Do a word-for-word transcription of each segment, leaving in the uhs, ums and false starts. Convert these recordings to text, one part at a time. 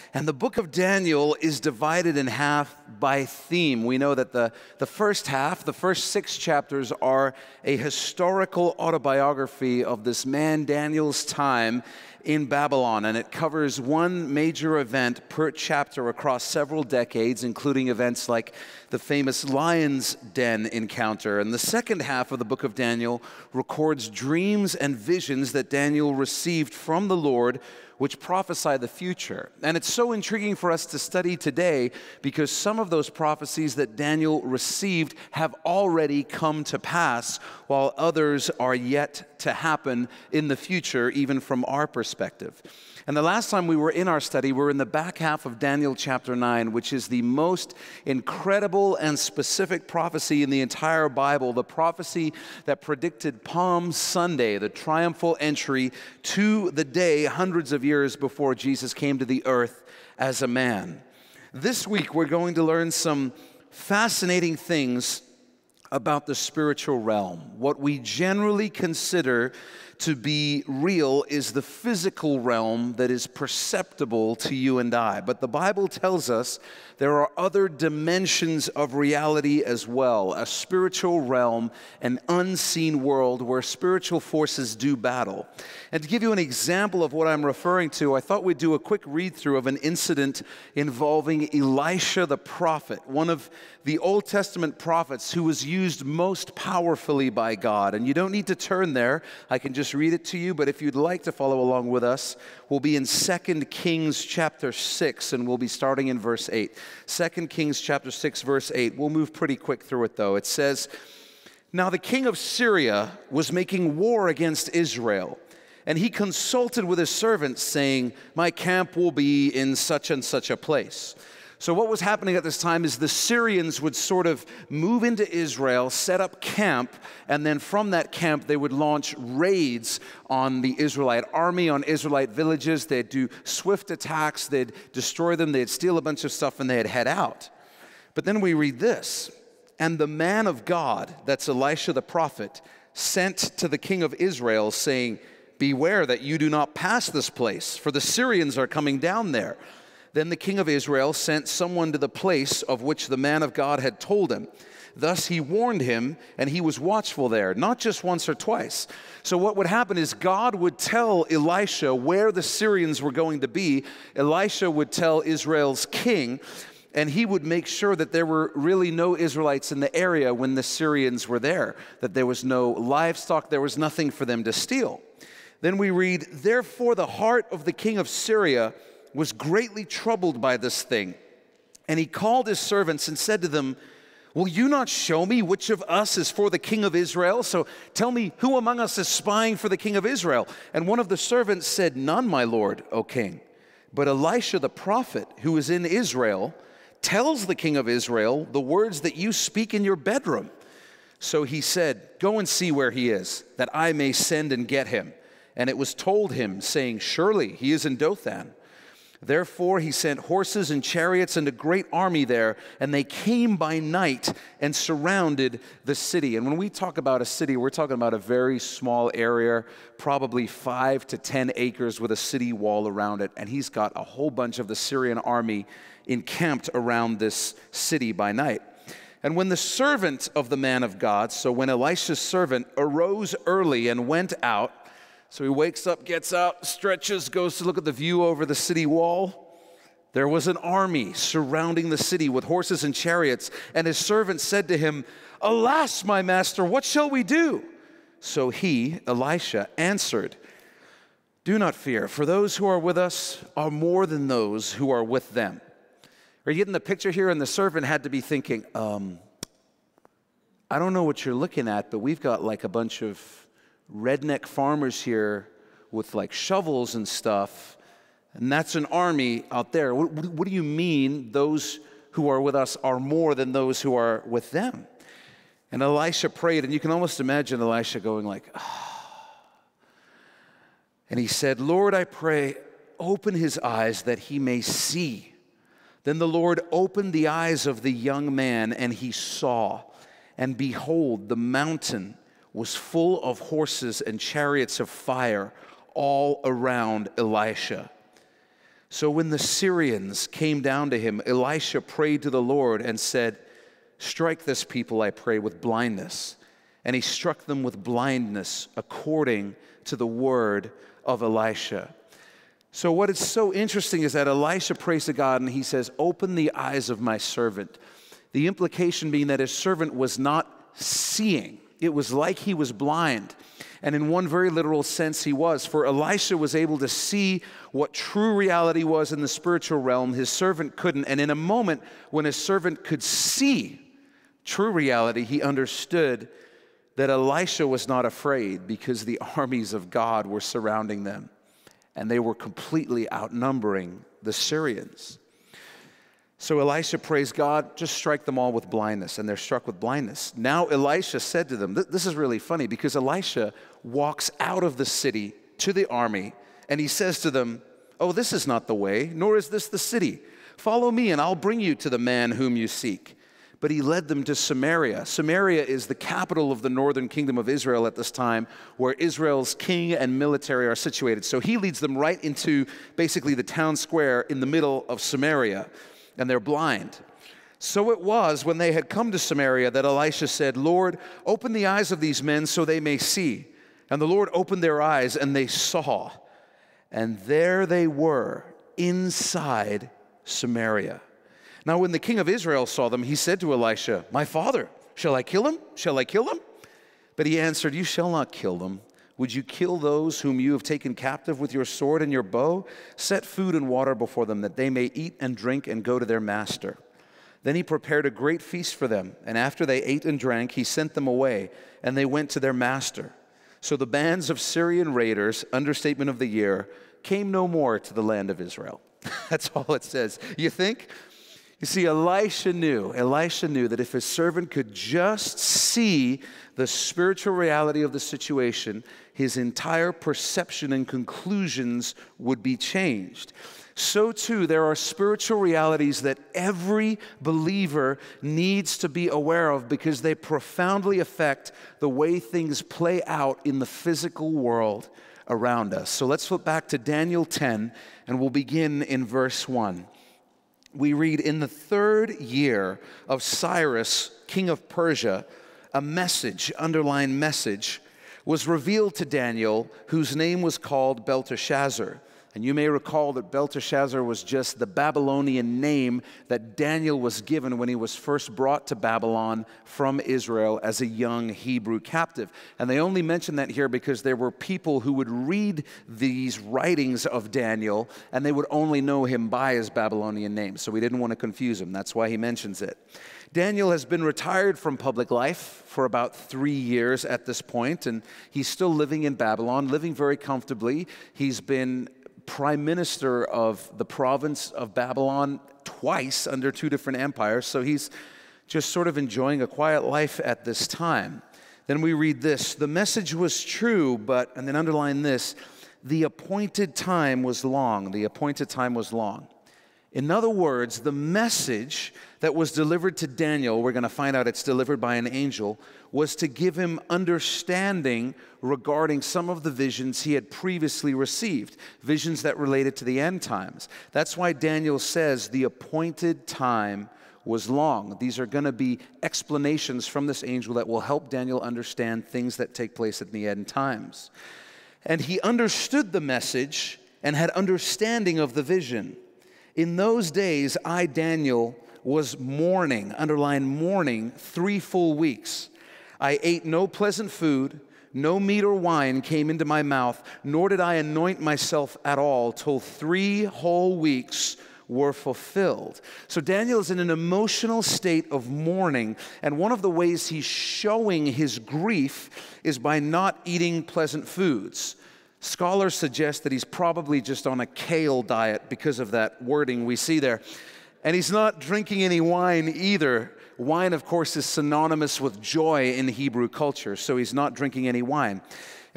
And the book of Daniel is divided in half by theme. We know that the, the first half, the first six chapters, are a historical autobiography of this man Daniel's time in Babylon, and it covers one major event per chapter across several decades, including events like the famous lion's den encounter. And the second half of the book of Daniel records dreams and visions that Daniel received from the Lord, which prophesy the future. And it's so intriguing for us to study today because some of those prophecies that Daniel received have already come to pass, while others are yet to happen in the future, even from our perspective. And the last time we were in our study, we were in the back half of Daniel chapter nine, which is the most incredible and specific prophecy in the entire Bible, the prophecy that predicted Palm Sunday, the triumphal entry to the day hundreds of years before Jesus came to the earth as a man. This week, we're going to learn some fascinating things about the spiritual realm. What we generally consider to be real is the physical realm that is perceptible to you and I. But the Bible tells us there are other dimensions of reality as well, a spiritual realm, an unseen world where spiritual forces do battle. And to give you an example of what I'm referring to, I thought we'd do a quick read-through of an incident involving Elisha the prophet, one of the Old Testament prophets who was used most powerfully by God. And you don't need to turn there. I can just read it to you, but if you'd like to follow along with us, we'll be in Second Kings chapter six, and we'll be starting in verse eight. Second Kings chapter six, verse eight. We'll move pretty quick through it, though. It says, "Now the king of Syria was making war against Israel, and he consulted with his servants, saying, 'My camp will be in such and such a place.'" So what was happening at this time is the Syrians would sort of move into Israel, set up camp, and then from that camp they would launch raids on the Israelite army, on Israelite villages. They'd do swift attacks, they'd destroy them, they'd steal a bunch of stuff, and they'd head out. But then we read this, "And the man of God," that's Elisha the prophet, "sent to the king of Israel, saying, 'Beware that you do not pass this place, for the Syrians are coming down there.' Then the king of Israel sent someone to the place of which the man of God had told him. Thus he warned him, and he was watchful there, not just once or twice." So what would happen is God would tell Elisha where the Syrians were going to be. Elisha would tell Israel's king, and he would make sure that there were really no Israelites in the area when the Syrians were there, that there was no livestock, there was nothing for them to steal. Then we read, "Therefore the heart of the king of Syria was greatly troubled by this thing. And he called his servants and said to them, 'Will you not show me which of us is for the king of Israel? So tell me, who among us is spying for the king of Israel?' And one of the servants said, 'None, my lord, O king. But Elisha the prophet, who is in Israel, tells the king of Israel the words that you speak in your bedroom.' So he said, 'Go and see where he is, that I may send and get him.' And it was told him, saying, 'Surely he is in Dothan.' Therefore he sent horses and chariots and a great army there, and they came by night and surrounded the city." And when we talk about a city, we're talking about a very small area, probably five to ten acres with a city wall around it. And he's got a whole bunch of the Syrian army encamped around this city by night. "And when the servant of the man of God," so when Elisha's servant, "arose early and went out," so he wakes up, gets out, stretches, goes to look at the view over the city wall. "There was an army surrounding the city with horses and chariots, and his servant said to him, 'Alas, my master, what shall we do?' So he," Elisha, "answered, 'Do not fear, for those who are with us are more than those who are with them.'" Are you getting the picture here? And the servant had to be thinking, um, "I don't know what you're looking at, but we've got like a bunch of redneck farmers here with like shovels and stuff, and that's an army out there. What, what do you mean those who are with us are more than those who are with them?" And Elisha prayed, and you can almost imagine Elisha going like, "Ah." And he said, "Lord, I pray, open his eyes that he may see." Then the Lord opened the eyes of the young man, and he saw, and behold, the mountain was full of horses and chariots of fire all around Elisha. So when the Syrians came down to him, Elisha prayed to the Lord and said, strike this people, I pray, with blindness. And he struck them with blindness according to the word of Elisha. So what is so interesting is that Elisha prays to God and he says, open the eyes of my servant. The implication being that his servant was not seeing. It was like he was blind. And in one very literal sense, he was. For Elisha was able to see what true reality was in the spiritual realm. His servant couldn't. And in a moment when his servant could see true reality, he understood that Elisha was not afraid because the armies of God were surrounding them. And they were completely outnumbering the Syrians. So Elisha prays, God, just strike them all with blindness. And they're struck with blindness. Now Elisha said to them, th- this is really funny because Elisha walks out of the city to the army and he says to them, oh, this is not the way, nor is this the city. Follow me and I'll bring you to the man whom you seek. But he led them to Samaria. Samaria is the capital of the northern kingdom of Israel at this time, where Israel's king and military are situated. So he leads them right into basically the town square in the middle of Samaria. And they're blind. So it was when they had come to Samaria that Elisha said, Lord, open the eyes of these men so they may see. And the Lord opened their eyes and they saw. And there they were inside Samaria. Now when the king of Israel saw them, he said to Elisha, my father, shall I kill him? Shall I kill him? But he answered, you shall not kill them. Would you kill those whom you have taken captive with your sword and your bow? Set food and water before them, that they may eat and drink and go to their master. Then he prepared a great feast for them, and after they ate and drank, he sent them away, and they went to their master. So the bands of Syrian raiders, understatement of the year, came no more to the land of Israel. That's all it says. You think? You see, Elisha knew, Elisha knew that if his servant could just see the spiritual reality of the situation, his entire perception and conclusions would be changed. So too, there are spiritual realities that every believer needs to be aware of because they profoundly affect the way things play out in the physical world around us. So let's flip back to Daniel ten, and we'll begin in verse one. We read, in the third year of Cyrus, king of Persia, a message, underlined message, was revealed to Daniel, whose name was called Belteshazzar. And you may recall that Belteshazzar was just the Babylonian name that Daniel was given when he was first brought to Babylon from Israel as a young Hebrew captive. And they only mention that here because there were people who would read these writings of Daniel and they would only know him by his Babylonian name. So we didn't want to confuse him. That's why he mentions it. Daniel has been retired from public life for about three years at this point, and he's still living in Babylon, living very comfortably. He's been prime minister of the province of Babylon twice under two different empires, so he's just sort of enjoying a quiet life at this time. Then we read this, the message was true, but, and then underline this, the appointed time was long. The appointed time was long. In other words, the message that was delivered to Daniel, we're going to find out it's delivered by an angel, was to give him understanding regarding some of the visions he had previously received, visions that related to the end times. That's why Daniel says the appointed time was long. These are going to be explanations from this angel that will help Daniel understand things that take place at the end times. And he understood the message and had understanding of the vision. In those days, I, Daniel, was mourning, underline mourning, three full weeks. I ate no pleasant food, no meat or wine came into my mouth, nor did I anoint myself at all till three whole weeks were fulfilled. So Daniel is in an emotional state of mourning, and one of the ways he's showing his grief is by not eating pleasant foods. Scholars suggest that he's probably just on a kale diet because of that wording we see there. And he's not drinking any wine either. Wine, of course, is synonymous with joy in Hebrew culture, so he's not drinking any wine.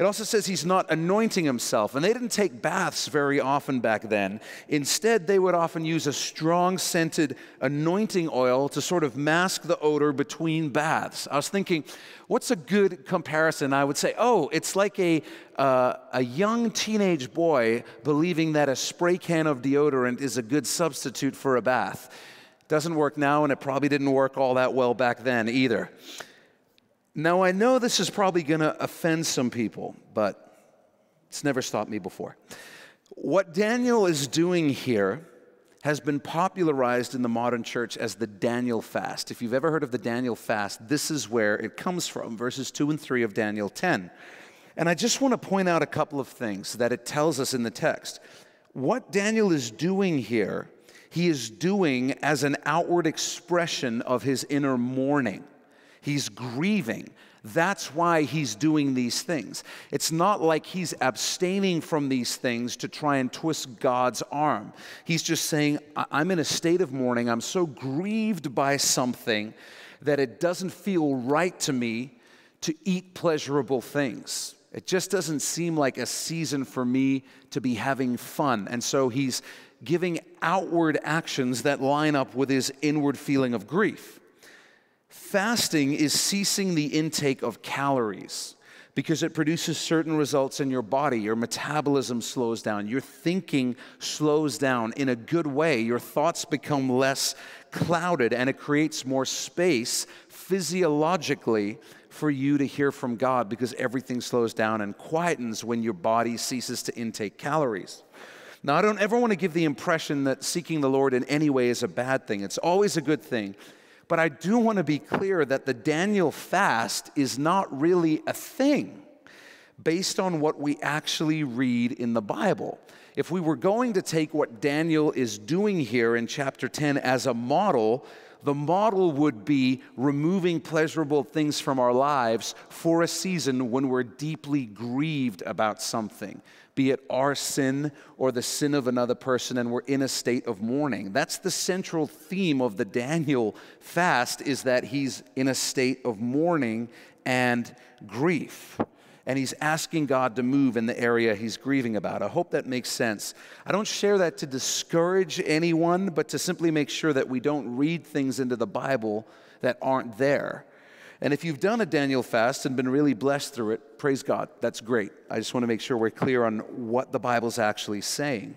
It also says he's not anointing himself. And they didn't take baths very often back then. Instead, they would often use a strong scented anointing oil to sort of mask the odor between baths. I was thinking, what's a good comparison? I would say, oh, it's like a, uh, a young teenage boy believing that a spray can of deodorant is a good substitute for a bath. Doesn't work now, and it probably didn't work all that well back then either. Now, I know this is probably going to offend some people, but it's never stopped me before. What Daniel is doing here has been popularized in the modern church as the Daniel fast. If you've ever heard of the Daniel fast, this is where it comes from, verses two and three of Daniel ten. And I just want to point out a couple of things that it tells us in the text. What Daniel is doing here, he is doing as an outward expression of his inner mourning. He's grieving. That's why he's doing these things. It's not like he's abstaining from these things to try and twist God's arm. He's just saying, I'm in a state of mourning. I'm so grieved by something that it doesn't feel right to me to eat pleasurable things. It just doesn't seem like a season for me to be having fun. And so he's giving outward actions that line up with his inward feeling of grief. Fasting is ceasing the intake of calories because it produces certain results in your body. Your metabolism slows down. Your thinking slows down in a good way. Your thoughts become less clouded, and it creates more space physiologically for you to hear from God because everything slows down and quietens when your body ceases to intake calories. Now, I don't ever want to give the impression that seeking the Lord in any way is a bad thing. It's always a good thing. But I do want to be clear that the Daniel fast is not really a thing based on what we actually read in the Bible. If we were going to take what Daniel is doing here in chapter ten as a model, the model would be removing pleasurable things from our lives for a season when we're deeply grieved about something, be it our sin or the sin of another person, and we're in a state of mourning. That's the central theme of the Daniel fast, is that he's in a state of mourning and grief. And he's asking God to move in the area he's grieving about. I hope that makes sense. I don't share that to discourage anyone, but to simply make sure that we don't read things into the Bible that aren't there. And if you've done a Daniel fast and been really blessed through it, praise God. That's great. I just want to make sure we're clear on what the Bible's actually saying.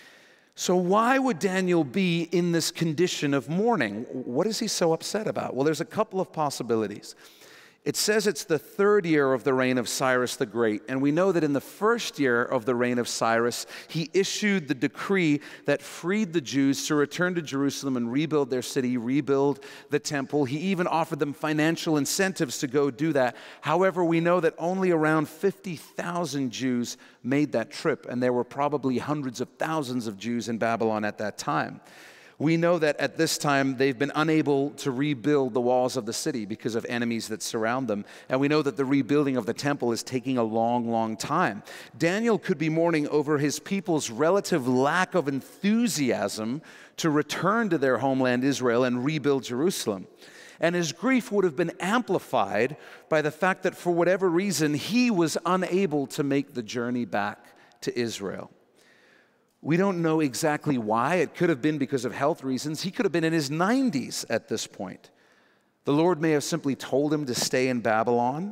So why would Daniel be in this condition of mourning? What is he so upset about? Well, there's a couple of possibilities. It says it's the third year of the reign of Cyrus the Great, and we know that in the first year of the reign of Cyrus, he issued the decree that freed the Jews to return to Jerusalem and rebuild their city, rebuild the temple. He even offered them financial incentives to go do that. However, we know that only around fifty thousand Jews made that trip, and there were probably hundreds of thousands of Jews in Babylon at that time. We know that at this time they've been unable to rebuild the walls of the city because of enemies that surround them. And we know that the rebuilding of the temple is taking a long, long time. Daniel could be mourning over his people's relative lack of enthusiasm to return to their homeland Israel and rebuild Jerusalem. And his grief would have been amplified by the fact that for whatever reason, he was unable to make the journey back to Israel. We don't know exactly why. It could have been because of health reasons. He could have been in his nineties at this point. The Lord may have simply told him to stay in Babylon,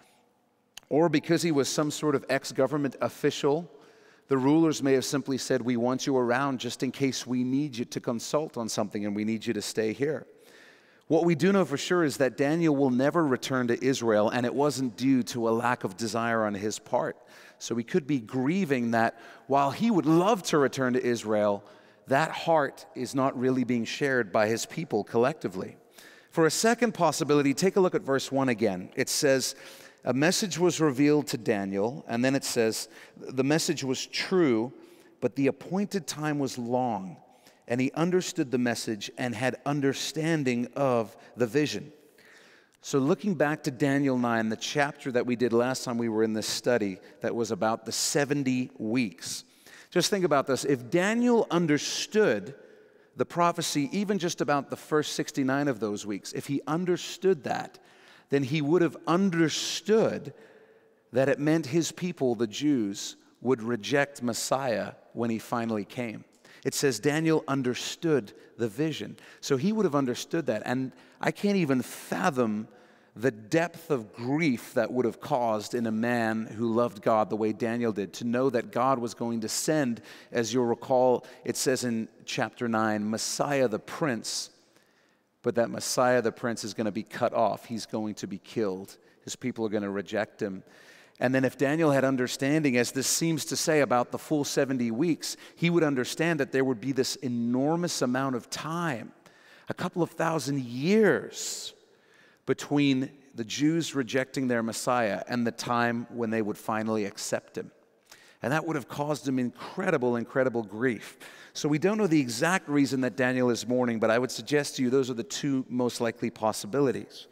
or because he was some sort of ex-government official, the rulers may have simply said, we want you around just in case we need you to consult on something and we need you to stay here. What we do know for sure is that Daniel will never return to Israel, and it wasn't due to a lack of desire on his part. So we could be grieving that while he would love to return to Israel, that heart is not really being shared by his people collectively. For a second possibility, take a look at verse one again. It says, a message was revealed to Daniel, and then it says, the message was true, but the appointed time was long, and he understood the message and had understanding of the vision. So looking back to Daniel nine, the chapter that we did last time we were in this study that was about the seventy weeks. Just think about this. If Daniel understood the prophecy, even just about the first sixty-nine of those weeks, if he understood that, then he would have understood that it meant his people, the Jews, would reject Messiah when he finally came. It says Daniel understood the vision. So he would have understood that. And I can't even fathom the depth of grief that would have caused in a man who loved God the way Daniel did, to know that God was going to send, as you'll recall, it says in chapter nine, Messiah the Prince, but that Messiah the Prince is going to be cut off. He's going to be killed. His people are going to reject him. And then if Daniel had understanding, as this seems to say about the full seventy weeks, he would understand that there would be this enormous amount of time, a couple of thousand years, between the Jews rejecting their Messiah and the time when they would finally accept him. And that would have caused him incredible, incredible grief. So we don't know the exact reason that Daniel is mourning, but I would suggest to you those are the two most likely possibilities.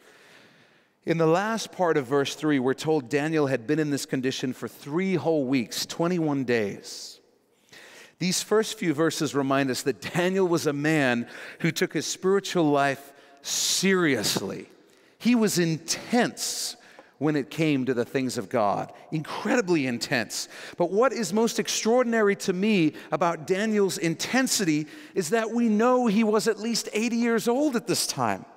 In the last part of verse three, we're told Daniel had been in this condition for three whole weeks, twenty-one days. These first few verses remind us that Daniel was a man who took his spiritual life seriously. He was intense when it came to the things of God, incredibly intense. But what is most extraordinary to me about Daniel's intensity is that we know he was at least eighty years old at this time.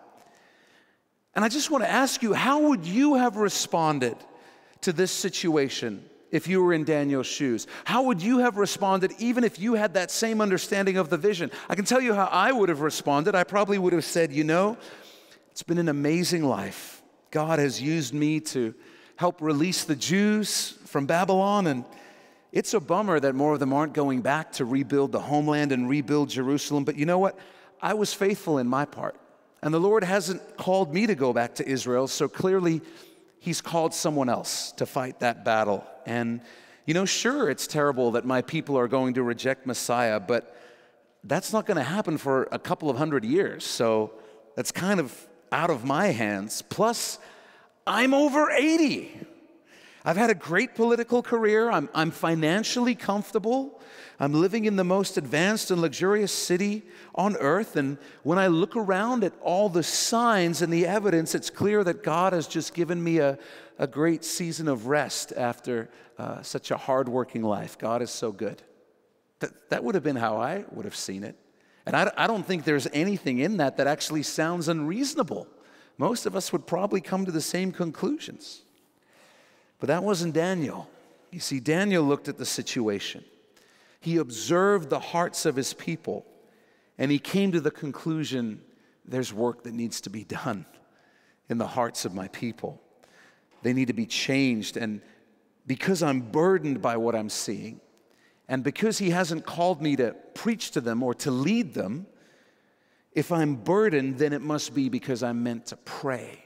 And I just want to ask you, how would you have responded to this situation if you were in Daniel's shoes? How would you have responded even if you had that same understanding of the vision? I can tell you how I would have responded. I probably would have said, you know, it's been an amazing life. God has used me to help release the Jews from Babylon, and it's a bummer that more of them aren't going back to rebuild the homeland and rebuild Jerusalem. But you know what? I was faithful in my part, and the Lord hasn't called me to go back to Israel, so clearly He's called someone else to fight that battle. And, you know, sure, it's terrible that my people are going to reject Messiah, but that's not going to happen for a couple of hundred years, so that's kind of out of my hands. Plus, I'm over eighty. I've had a great political career. I'm, I'm financially comfortable. I'm living in the most advanced and luxurious city on earth. And when I look around at all the signs and the evidence, it's clear that God has just given me a, a great season of rest after uh, such a hardworking life. God is so good. Th- that would have been how I would have seen it. And I, I don't think there's anything in that that actually sounds unreasonable. Most of us would probably come to the same conclusions. But that wasn't Daniel. You see, Daniel looked at the situation. He observed the hearts of his people, and he came to the conclusion, there's work that needs to be done in the hearts of my people. They need to be changed, and because I'm burdened by what I'm seeing, and because He hasn't called me to preach to them or to lead them, if I'm burdened, then it must be because I'm meant to pray.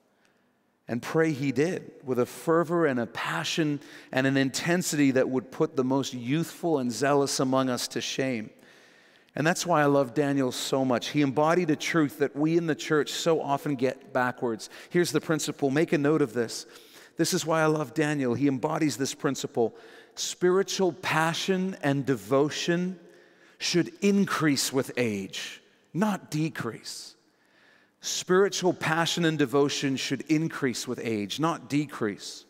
And pray he did, with a fervor and a passion and an intensity that would put the most youthful and zealous among us to shame. And that's why I love Daniel so much. He embodied a truth that we in the church so often get backwards. Here's the principle. Make a note of this. This is why I love Daniel. He embodies this principle. Spiritual passion and devotion should increase with age, not decrease. Spiritual passion and devotion should increase with age, not decrease.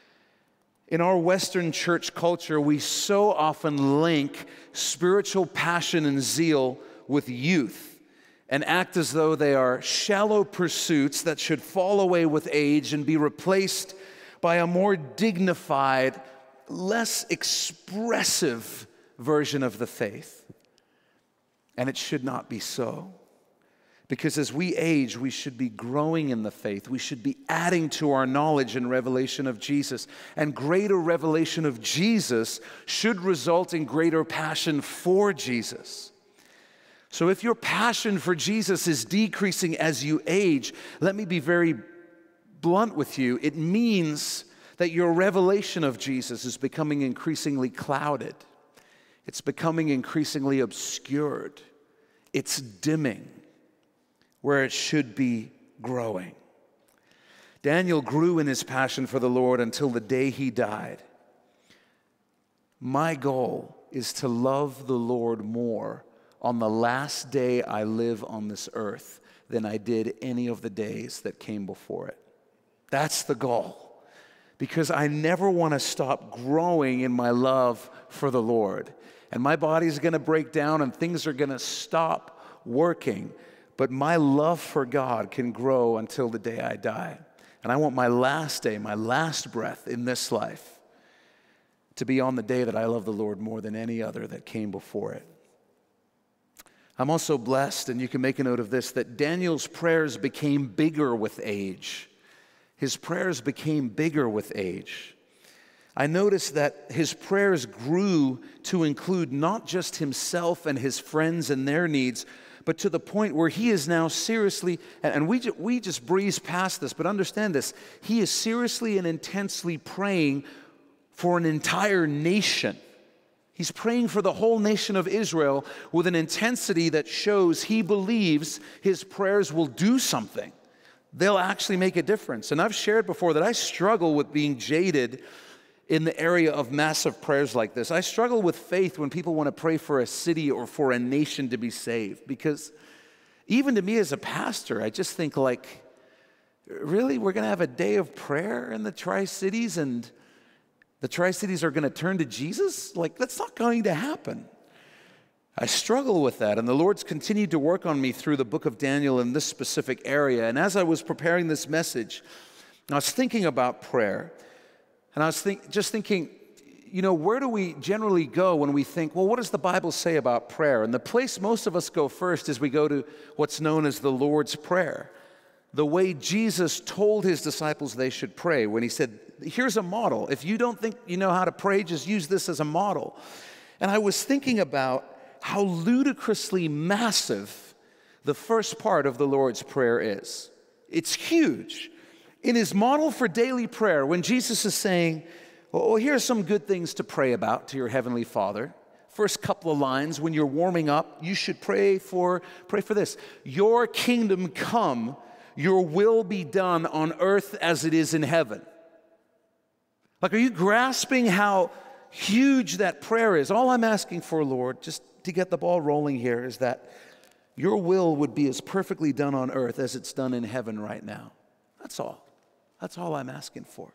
In our Western church culture, we so often link spiritual passion and zeal with youth and act as though they are shallow pursuits that should fall away with age and be replaced by a more dignified, less expressive version of the faith. And it should not be so. Because as we age, we should be growing in the faith. We should be adding to our knowledge and revelation of Jesus. And greater revelation of Jesus should result in greater passion for Jesus. So if your passion for Jesus is decreasing as you age, let me be very blunt with you. It means that your revelation of Jesus is becoming increasingly clouded. It's becoming increasingly obscured. It's dimming where it should be growing. Daniel grew in his passion for the Lord until the day he died. My goal is to love the Lord more on the last day I live on this earth than I did any of the days that came before it. That's the goal. because I never want to stop growing in my love for the Lord. And my body's going to break down and things are going to stop working. But my love for God can grow until the day I die. And I want my last day, my last breath in this life to be on the day that I love the Lord more than any other that came before it. I'm also blessed, and you can make a note of this, that Daniel's prayers became bigger with age. His prayers became bigger with age. I noticed that his prayers grew to include not just himself and his friends and their needs, but to the point where he is now seriously, and we, ju- we just breeze past this, but understand this, he is seriously and intensely praying for an entire nation. He's praying for the whole nation of Israel with an intensity that shows he believes his prayers will do something. They'll actually make a difference. And I've shared before that I struggle with being jaded in the area of massive prayers like this. I struggle with faith when people want to pray for a city or for a nation to be saved, because even to me as a pastor, I just think like, really, we're going to have a day of prayer in the Tri-Cities and the Tri-Cities are going to turn to Jesus? Like, that's not going to happen. I struggle with that, and the Lord's continued to work on me through the book of Daniel in this specific area. And as I was preparing this message, I was thinking about prayer, and I was think, just thinking, you know, where do we generally go when we think, well, what does the Bible say about prayer? And the place most of us go first is we go to what's known as the Lord's Prayer, the way Jesus told his disciples they should pray when he said, here's a model. If you don't think you know how to pray, just use this as a model. And I was thinking about how ludicrously massive the first part of the Lord's Prayer is. It's huge. In his model for daily prayer, when Jesus is saying, well, here are some good things to pray about to your heavenly Father. First couple of lines, when you're warming up, you should pray for, pray for this. Your kingdom come, your will be done on earth as it is in heaven. Like, are you grasping how huge that prayer is? All I'm asking for, Lord, just to get the ball rolling here, is that your will would be as perfectly done on earth as it's done in heaven right now. That's all. That's all I'm asking for.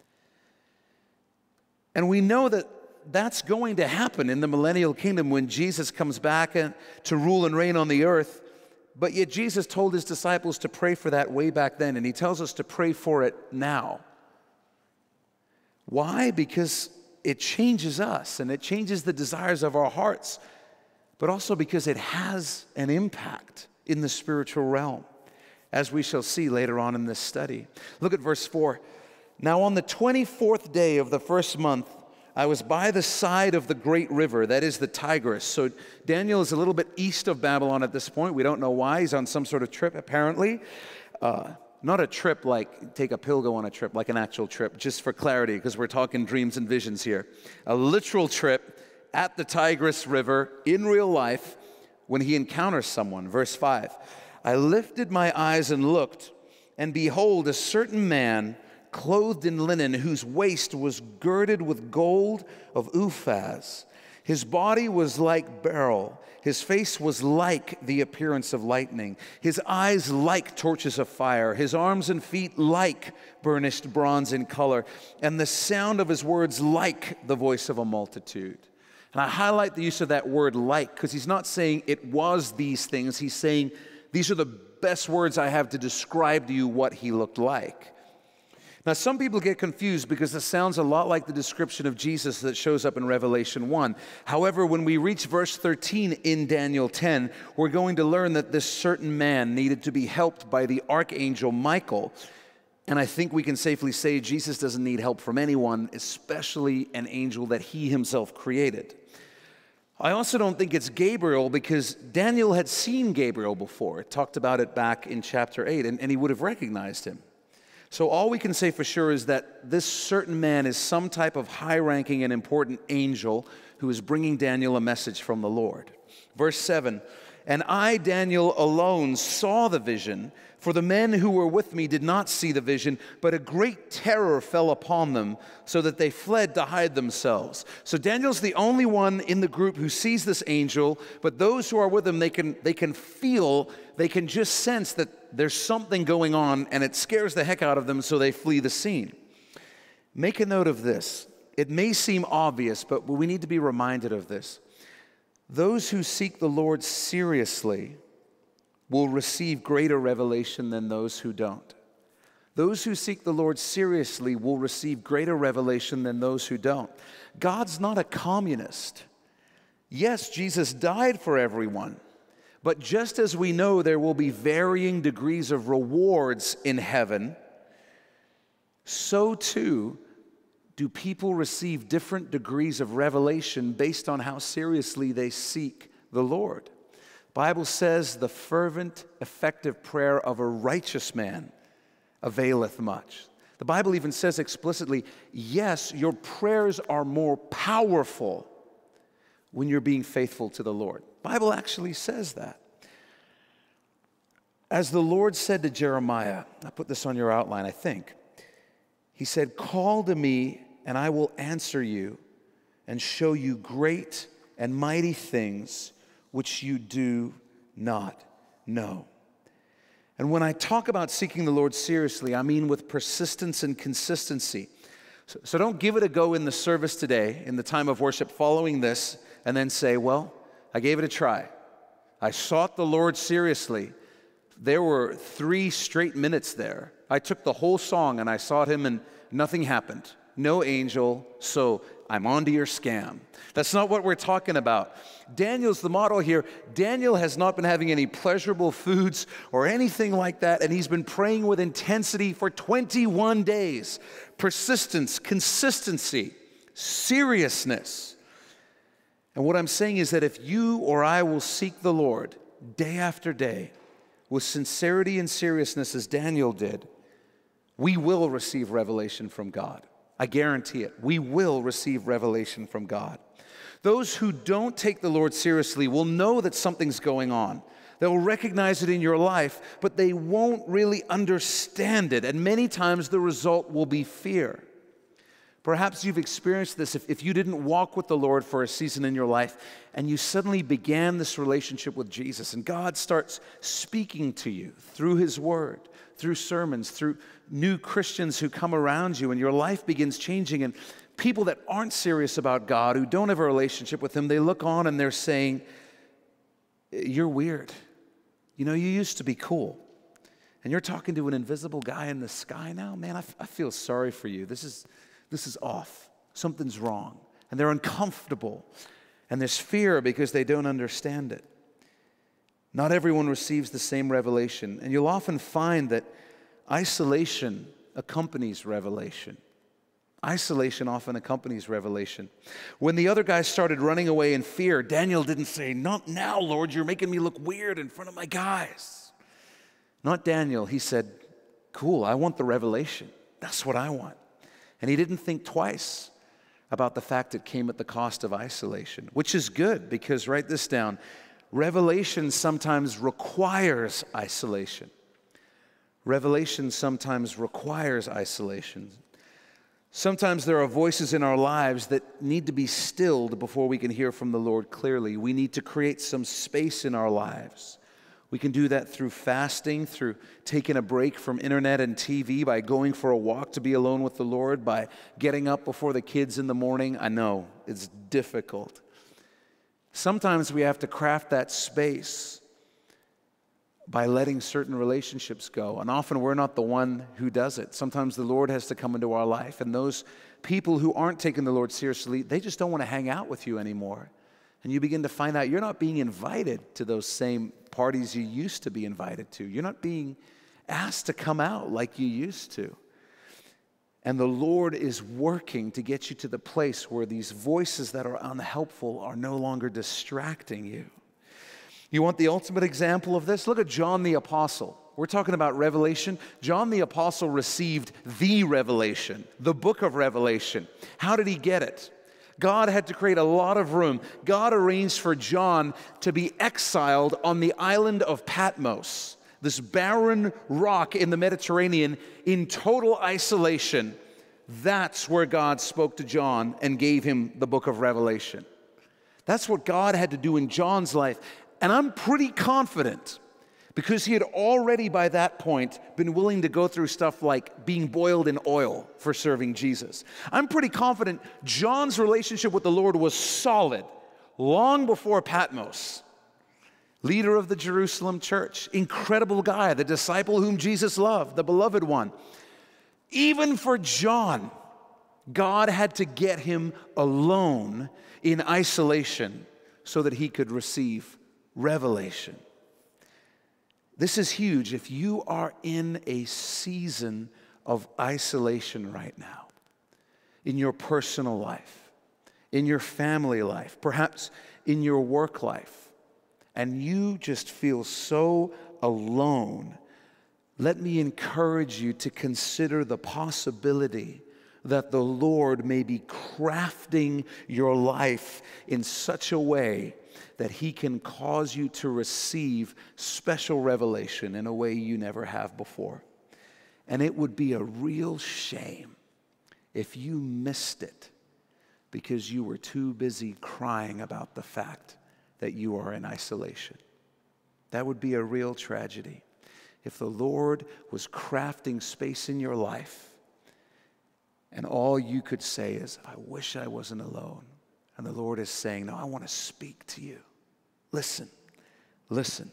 And we know that that's going to happen in the millennial kingdom when Jesus comes back and to rule and reign on the earth. But yet Jesus told his disciples to pray for that way back then, and he tells us to pray for it now. Why? Because it changes us and it changes the desires of our hearts, but also because it has an impact in the spiritual realm, as we shall see later on in this study. Look at verse four. Now on the twenty-fourth day of the first month, I was by the side of the great river, that is the Tigris. So Daniel is a little bit east of Babylon at this point. We don't know why. He's on some sort of trip, apparently. Uh, not a trip like take a pill, go on a trip, like an actual trip, just for clarity, because we're talking dreams and visions here. A literal trip at the Tigris River in real life when he encounters someone. Verse five, I lifted my eyes and looked, and behold, a certain man clothed in linen, whose waist was girded with gold of Uphaz. His body was like beryl. His face was like the appearance of lightning. His eyes like torches of fire. His arms and feet like burnished bronze in color. And the sound of his words like the voice of a multitude. And I highlight the use of that word like, because he's not saying it was these things. He's saying these are the best words I have to describe to you what he looked like. Now, some people get confused because this sounds a lot like the description of Jesus that shows up in Revelation one. However, when we reach verse thirteen in Daniel ten, we're going to learn that this certain man needed to be helped by the archangel Michael. And I think we can safely say Jesus doesn't need help from anyone, especially an angel that he himself created. I also don't think it's Gabriel, because Daniel had seen Gabriel before. It talked about it back in chapter eight, and, and he would have recognized him. So all we can say for sure is that this certain man is some type of high-ranking and important angel who is bringing Daniel a message from the Lord. Verse seven, and I, Daniel, alone saw the vision, for the men who were with me did not see the vision, but a great terror fell upon them, so that they fled to hide themselves. So Daniel's the only one in the group who sees this angel, but those who are with him, they can, they can feel, they can just sense that there's something going on, and it scares the heck out of them, so they flee the scene. Make a note of this. It may seem obvious, but we need to be reminded of this. Those who seek the Lord seriously will receive greater revelation than those who don't. Those who seek the Lord seriously will receive greater revelation than those who don't. God's not a communist. Yes, Jesus died for everyone, but just as we know there will be varying degrees of rewards in heaven, so too do people receive different degrees of revelation based on how seriously they seek the Lord. The Bible says the fervent, effective prayer of a righteous man availeth much. The Bible even says explicitly, yes, your prayers are more powerful when you're being faithful to the Lord. The Bible actually says that. As the Lord said to Jeremiah, I put this on your outline, I think. He said, call to me and I will answer you and show you great and mighty things which you do not know. And when I talk about seeking the Lord seriously, I mean with persistence and consistency. So, so don't give it a go in the service today, in the time of worship following this, and then say, well, I gave it a try. I sought the Lord seriously. There were three straight minutes there. I took the whole song and I sought him and nothing happened. No angel, so I'm onto your scam. That's not what we're talking about. Daniel's the model here. Daniel has not been having any pleasurable foods or anything like that, and he's been praying with intensity for twenty-one days. Persistence, consistency, seriousness. And what I'm saying is that if you or I will seek the Lord day after day with sincerity and seriousness as Daniel did, we will receive revelation from God. I guarantee it. We will receive revelation from God. Those who don't take the Lord seriously will know that something's going on. They'll recognize it in your life, but they won't really understand it. And many times the result will be fear. Perhaps you've experienced this if, if you didn't walk with the Lord for a season in your life and you suddenly began this relationship with Jesus and God starts speaking to you through His Word, through sermons, through new Christians who come around you, and your life begins changing, and people that aren't serious about God, who don't have a relationship with Him, they look on and they're saying, you're weird. You know, you used to be cool. And you're talking to an invisible guy in the sky now? Man, I, f- I feel sorry for you. This is, this is off. Something's wrong. And they're uncomfortable. And there's fear because they don't understand it. Not everyone receives the same revelation. And you'll often find that isolation accompanies revelation. Isolation often accompanies revelation. When the other guys started running away in fear, Daniel didn't say, not now, Lord, you're making me look weird in front of my guys. Not Daniel. He said, cool, I want the revelation. That's what I want. And he didn't think twice about the fact it came at the cost of isolation, which is good because, write this down, revelation sometimes requires isolation. Revelation sometimes requires isolation. Sometimes there are voices in our lives that need to be stilled before we can hear from the Lord clearly. We need to create some space in our lives. We can do that through fasting, through taking a break from internet and T V, by going for a walk to be alone with the Lord, by getting up before the kids in the morning. I know, it's difficult. Sometimes we have to craft that space by letting certain relationships go. And often we're not the one who does it. Sometimes the Lord has to come into our life. And those people who aren't taking the Lord seriously, they just don't want to hang out with you anymore. And you begin to find out you're not being invited to those same parties you used to be invited to. You're not being asked to come out like you used to. And the Lord is working to get you to the place where these voices that are unhelpful are no longer distracting you. You want the ultimate example of this? Look at John the Apostle. We're talking about revelation. John the Apostle received the revelation, the book of Revelation. How did he get it? God had to create a lot of room. God arranged for John to be exiled on the island of Patmos, this barren rock in the Mediterranean, in total isolation. That's where God spoke to John and gave him the book of Revelation. That's what God had to do in John's life. And I'm pretty confident, because he had already by that point been willing to go through stuff like being boiled in oil for serving Jesus. I'm pretty confident John's relationship with the Lord was solid long before Patmos. Leader of the Jerusalem church, incredible guy, the disciple whom Jesus loved, the beloved one. Even for John, God had to get him alone in isolation so that he could receive revelation. This is huge. If you are in a season of isolation right now, in your personal life, in your family life, perhaps in your work life, and you just feel so alone, let me encourage you to consider the possibility that the Lord may be crafting your life in such a way that he can cause you to receive special revelation in a way you never have before. And it would be a real shame if you missed it because you were too busy crying about the fact that you are in isolation. That would be a real tragedy. If the Lord was crafting space in your life and all you could say is, I wish I wasn't alone. And the Lord is saying, no, I want to speak to you. Listen, listen.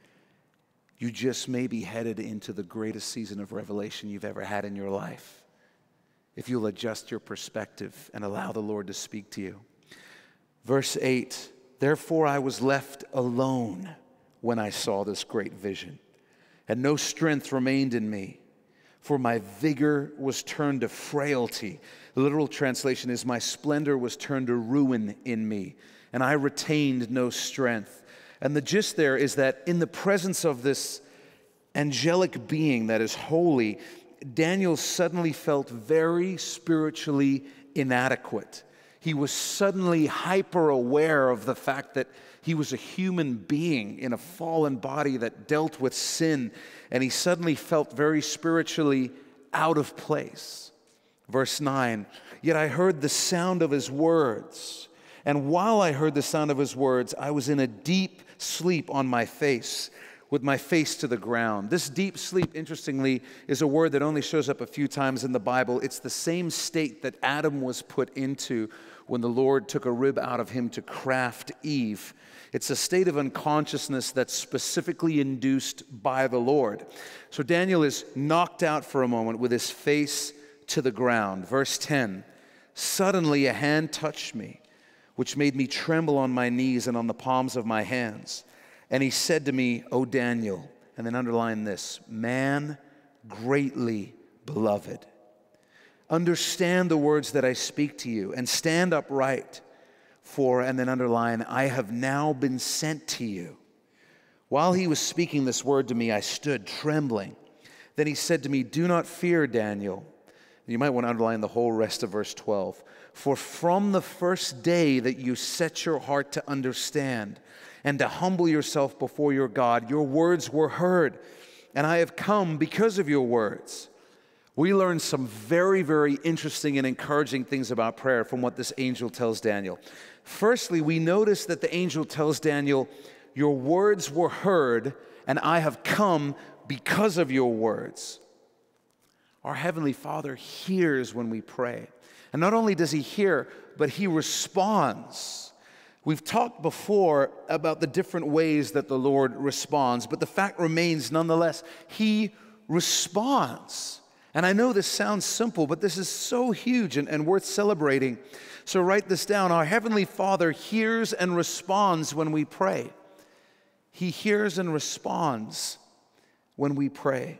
You just may be headed into the greatest season of revelation you've ever had in your life if you'll adjust your perspective and allow the Lord to speak to you. Verse eight, therefore I was left alone when I saw this great vision, and no strength remained in me, for my vigor was turned to frailty. The literal translation is, my splendor was turned to ruin in me, and I retained no strength. And the gist there is that in the presence of this angelic being that is holy, Daniel suddenly felt very spiritually inadequate. He was suddenly hyper aware of the fact that he was a human being in a fallen body that dealt with sin, and he suddenly felt very spiritually out of place. Verse nine, yet I heard the sound of his words, and while I heard the sound of his words, I was in a deep sleep on my face, with my face to the ground. This deep sleep, interestingly, is a word that only shows up a few times in the Bible. It's the same state that Adam was put into when the Lord took a rib out of him to craft Eve. It's a state of unconsciousness that's specifically induced by the Lord. So Daniel is knocked out for a moment with his face to the ground. Verse ten, suddenly a hand touched me, which made me tremble on my knees and on the palms of my hands. And he said to me, O Daniel, and then underline this, man greatly beloved, understand the words that I speak to you and stand upright, for, and then underline, I have now been sent to you. While he was speaking this word to me, I stood trembling. Then he said to me, do not fear, Daniel. You might want to underline the whole rest of verse twelve. For from the first day that you set your heart to understand and to humble yourself before your God, your words were heard, and I have come because of your words. We learn some very, very interesting and encouraging things about prayer from what this angel tells Daniel. Firstly, we notice that the angel tells Daniel, your words were heard, and I have come because of your words. Our Heavenly Father hears when we pray. And not only does he hear, but he responds. We've talked before about the different ways that the Lord responds, but the fact remains nonetheless, he responds. And I know this sounds simple, but this is so huge and, and worth celebrating. So write this down. Our Heavenly Father hears and responds when we pray. He hears and responds when we pray.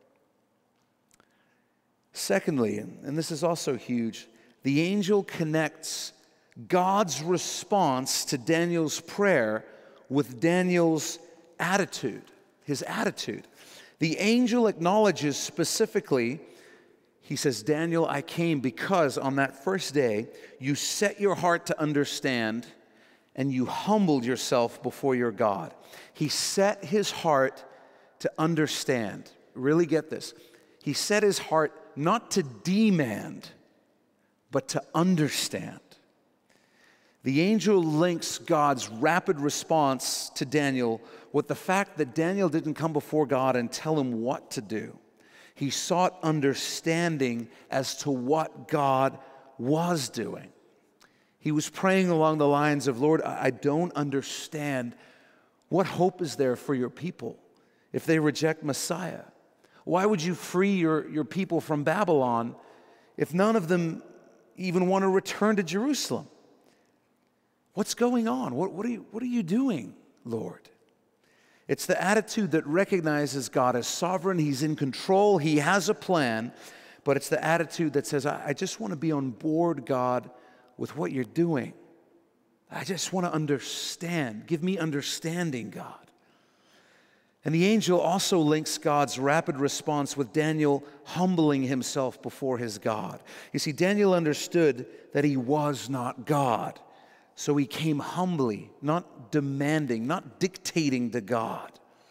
Secondly, and this is also huge, the angel connects God's response to Daniel's prayer with Daniel's attitude, his attitude. The angel acknowledges specifically, he says, Daniel, I came because on that first day you set your heart to understand and you humbled yourself before your God. He set his heart to understand. Really get this. He set his heart not to demand, but to understand. The angel links God's rapid response to Daniel with the fact that Daniel didn't come before God and tell him what to do. He sought understanding as to what God was doing. He was praying along the lines of, Lord, I don't understand. What hope is there for your people if they reject Messiah? Why would you free your, your people from Babylon if none of them even want to return to Jerusalem? What's going on? What, what, are you, what are you doing, Lord? It's the attitude that recognizes God as sovereign. He's in control. He has a plan. But it's the attitude that says, I, I just want to be on board, God, with what you're doing. I just want to understand. Give me understanding, God. And the angel also links God's rapid response with Daniel humbling himself before his God. You see, Daniel understood that he was not God. So he came humbly, not demanding, not dictating to God.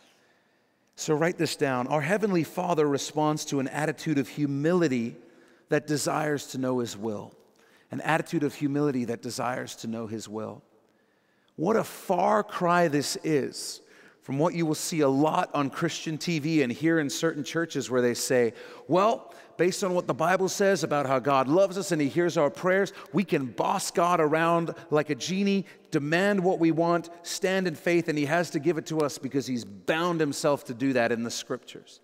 So write this down. Our Heavenly Father responds to an attitude of humility that desires to know His will. An attitude of humility that desires to know His will. What a far cry this is from what you will see a lot on Christian T V and hear in certain churches where they say, well, based on what the Bible says about how God loves us and He hears our prayers, we can boss God around like a genie, demand what we want, stand in faith, and He has to give it to us because He's bound Himself to do that in the Scriptures.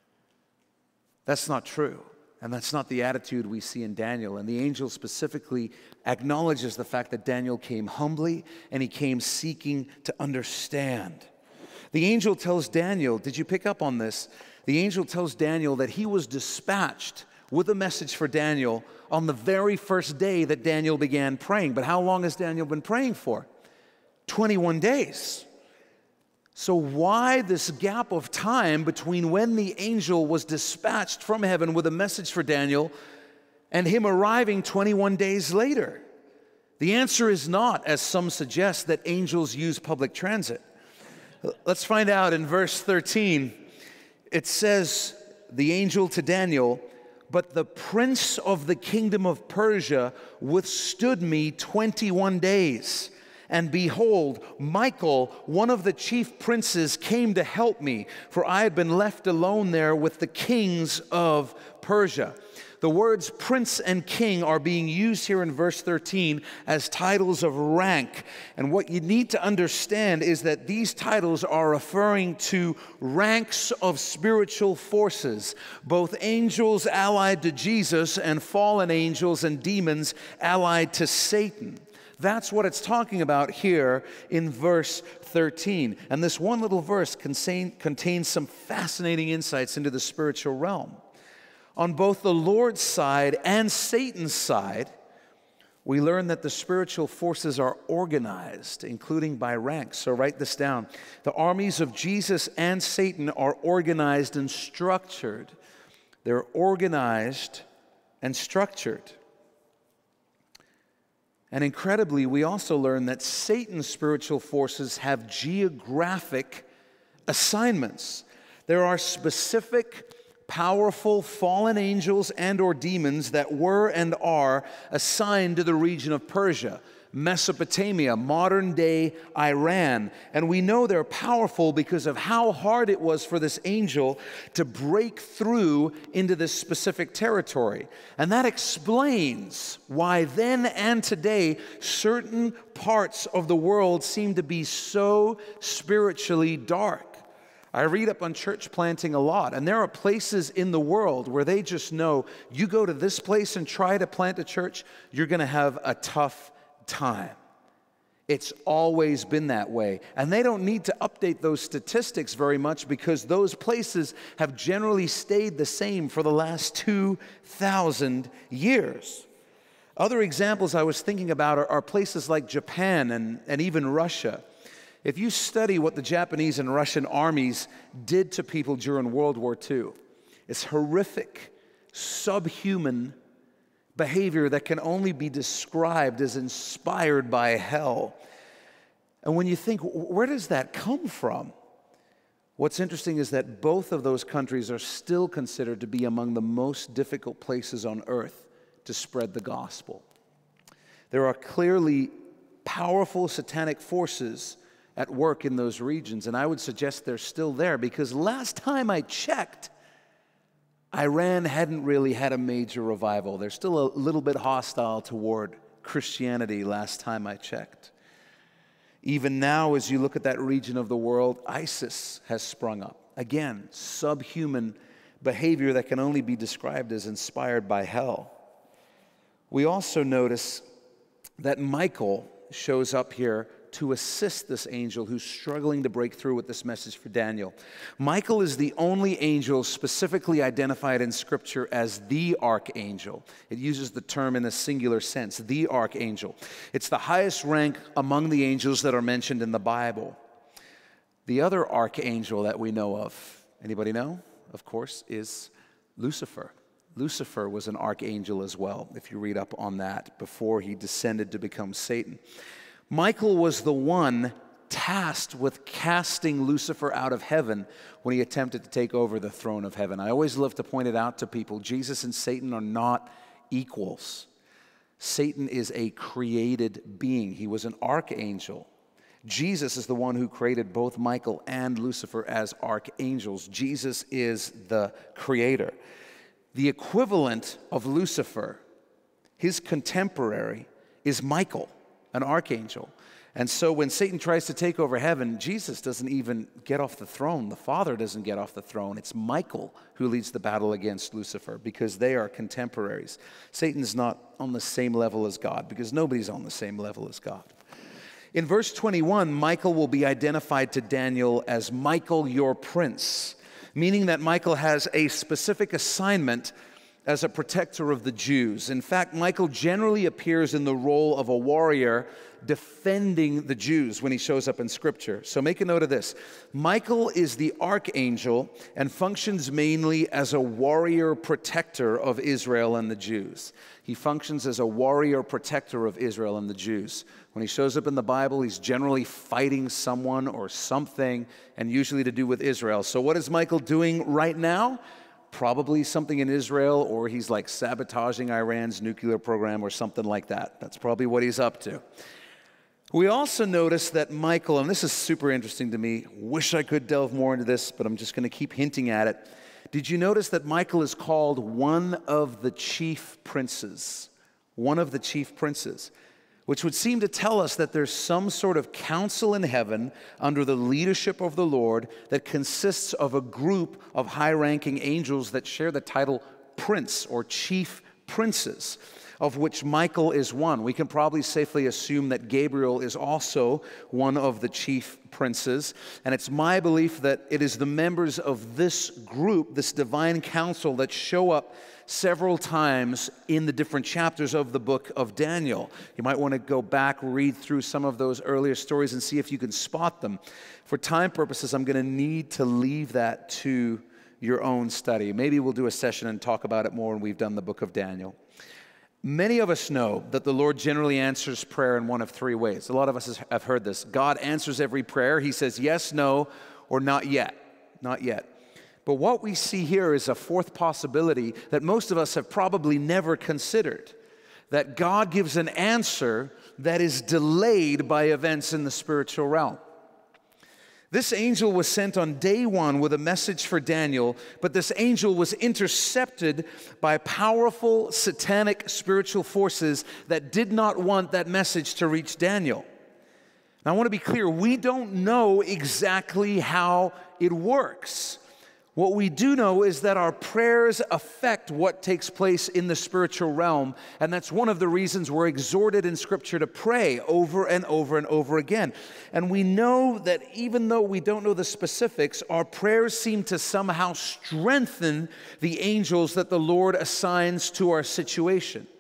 That's not true. And that's not the attitude we see in Daniel. And the angel specifically acknowledges the fact that Daniel came humbly and he came seeking to understand. The angel tells Daniel, did you pick up on this? The angel tells Daniel that he was dispatched with a message for Daniel on the very first day that Daniel began praying. But how long has Daniel been praying for? twenty-one days. So why this gap of time between when the angel was dispatched from heaven with a message for Daniel and him arriving twenty-one days later? The answer is not, as some suggest, that angels use public transit. Let's find out in verse thirteen. It says, the angel to Daniel, but the prince of the kingdom of Persia withstood me twenty-one days. And behold, Michael, one of the chief princes, came to help me, for I had been left alone there with the kings of Persia. The words prince and king are being used here in verse thirteen as titles of rank. And what you need to understand is that these titles are referring to ranks of spiritual forces, both angels allied to Jesus and fallen angels and demons allied to Satan. That's what it's talking about here in verse thirteen. And this one little verse contain, contains some fascinating insights into the spiritual realm. On both the Lord's side and Satan's side, we learn that the spiritual forces are organized, including by rank. So write this down. The armies of Jesus and Satan are organized and structured. They're organized and structured. And incredibly, we also learn that Satan's spiritual forces have geographic assignments. There are specific, powerful fallen angels and or demons that were and are assigned to the region of Persia, Mesopotamia, modern-day Iran. And we know they're powerful because of how hard it was for this angel to break through into this specific territory. And that explains why then and today certain parts of the world seem to be so spiritually dark. I read up on church planting a lot, and there are places in the world where they just know you go to this place and try to plant a church, you're going to have a tough time. It's always been that way. And they don't need to update those statistics very much because those places have generally stayed the same for the last two thousand years. Other examples I was thinking about are, are places like Japan and, and even Russia. If you study what the Japanese and Russian armies did to people during World War Two, it's horrific, subhuman behavior that can only be described as inspired by hell. And when you think, where does that come from? What's interesting is that both of those countries are still considered to be among the most difficult places on earth to spread the gospel. There are clearly powerful satanic forces at work in those regions. And I would suggest they're still there, because last time I checked, Iran hadn't really had a major revival. They're still a little bit hostile toward Christianity last time I checked. Even now, as you look at that region of the world, ISIS has sprung up. Again, subhuman behavior that can only be described as inspired by hell. We also notice that Michael shows up here to assist this angel who's struggling to break through with this message for Daniel. Michael is the only angel specifically identified in Scripture as the archangel. It uses the term in a singular sense, the archangel. It's the highest rank among the angels that are mentioned in the Bible. The other archangel that we know of, anybody know? Of course, is Lucifer. Lucifer was an archangel as well, if you read up on that, before he descended to become Satan. Michael was the one tasked with casting Lucifer out of heaven when he attempted to take over the throne of heaven. I always love to point it out to people. Jesus and Satan are not equals. Satan is a created being. He was an archangel. Jesus is the one who created both Michael and Lucifer as archangels. Jesus is the creator. The equivalent of Lucifer, his contemporary, is Michael, an archangel. And so when Satan tries to take over heaven, Jesus doesn't even get off the throne. The Father doesn't get off the throne. It's Michael who leads the battle against Lucifer, because they are contemporaries. Satan's not on the same level as God, because nobody's on the same level as God. In verse twenty-one, Michael will be identified to Daniel as Michael, your prince, meaning that Michael has a specific assignment as a protector of the Jews. In fact, Michael generally appears in the role of a warrior defending the Jews when he shows up in Scripture. So make a note of this. Michael is the archangel and functions mainly as a warrior protector of Israel and the Jews. He functions as a warrior protector of Israel and the Jews. When he shows up in the Bible, he's generally fighting someone or something, and usually to do with Israel. So what is Michael doing right now? Probably something in Israel, or he's like sabotaging Iran's nuclear program or something like that. That's probably what he's up to. We also notice that Michael, and this is super interesting to me, wish I could delve more into this, but I'm just going to keep hinting at it. Did you notice that Michael is called one of the chief princes? One of the chief princes, which would seem to tell us that there's some sort of council in heaven under the leadership of the Lord that consists of a group of high-ranking angels that share the title prince or chief princes, of which Michael is one. We can probably safely assume that Gabriel is also one of the chief princes, and it's my belief that it is the members of this group, this divine council, that show up several times in the different chapters of the book of Daniel. You might want to go back, read through some of those earlier stories and see if you can spot them. For time purposes, I'm going to need to leave that to your own study. Maybe we'll do a session and talk about it more when we've done the book of Daniel. Many of us know that the Lord generally answers prayer in one of three ways. A lot of us have heard this. God answers every prayer. He says yes, no, or not yet. Not yet. But what we see here is a fourth possibility that most of us have probably never considered, that God gives an answer that is delayed by events in the spiritual realm. This angel was sent on day one with a message for Daniel, but this angel was intercepted by powerful satanic spiritual forces that did not want that message to reach Daniel. Now, I want to be clear, we don't know exactly how it works. What we do know is that our prayers affect what takes place in the spiritual realm, and that's one of the reasons we're exhorted in Scripture to pray over and over and over again. And we know that even though we don't know the specifics, our prayers seem to somehow strengthen the angels that the Lord assigns to our situation.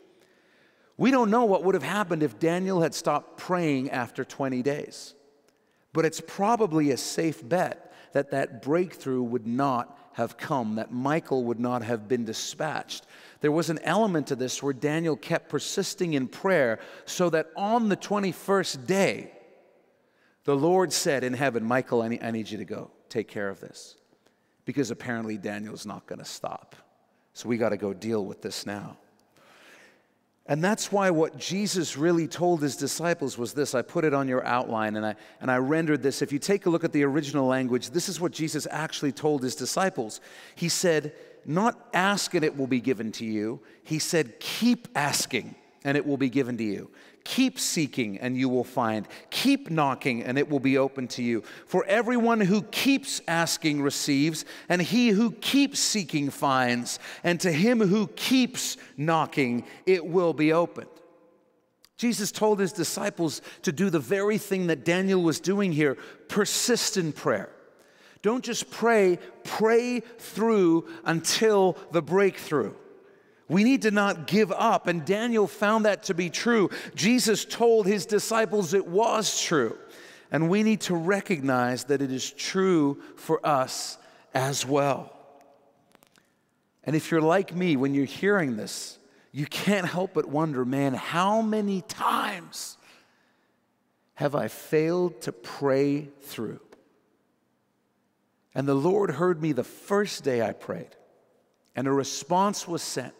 We don't know what would have happened if Daniel had stopped praying after twenty days, but it's probably a safe bet that that breakthrough would not have come, that Michael would not have been dispatched. There was an element to this where Daniel kept persisting in prayer, so that on the twenty-first day, the Lord said in heaven, Michael, I need, I need you to go take care of this, because apparently Daniel's not going to stop. So we got to go deal with this now. And that's why what Jesus really told his disciples was this. I put it on your outline, and I, and I rendered this. If you take a look at the original language, this is what Jesus actually told his disciples. He said, not ask and it will be given to you. He said, keep asking and it will be given to you. Keep seeking and you will find. Keep knocking and it will be open to you. For everyone who keeps asking receives, and he who keeps seeking finds, and to him who keeps knocking it will be opened. Jesus told his disciples to do the very thing that Daniel was doing here. Persist in prayer. Don't just pray, pray through until the breakthrough. We need to not give up, and Daniel found that to be true. Jesus told his disciples it was true, and we need to recognize that it is true for us as well. And if you're like me, when you're hearing this, you can't help but wonder, man, how many times have I failed to pray through? And the Lord heard me the first day I prayed, and a response was sent.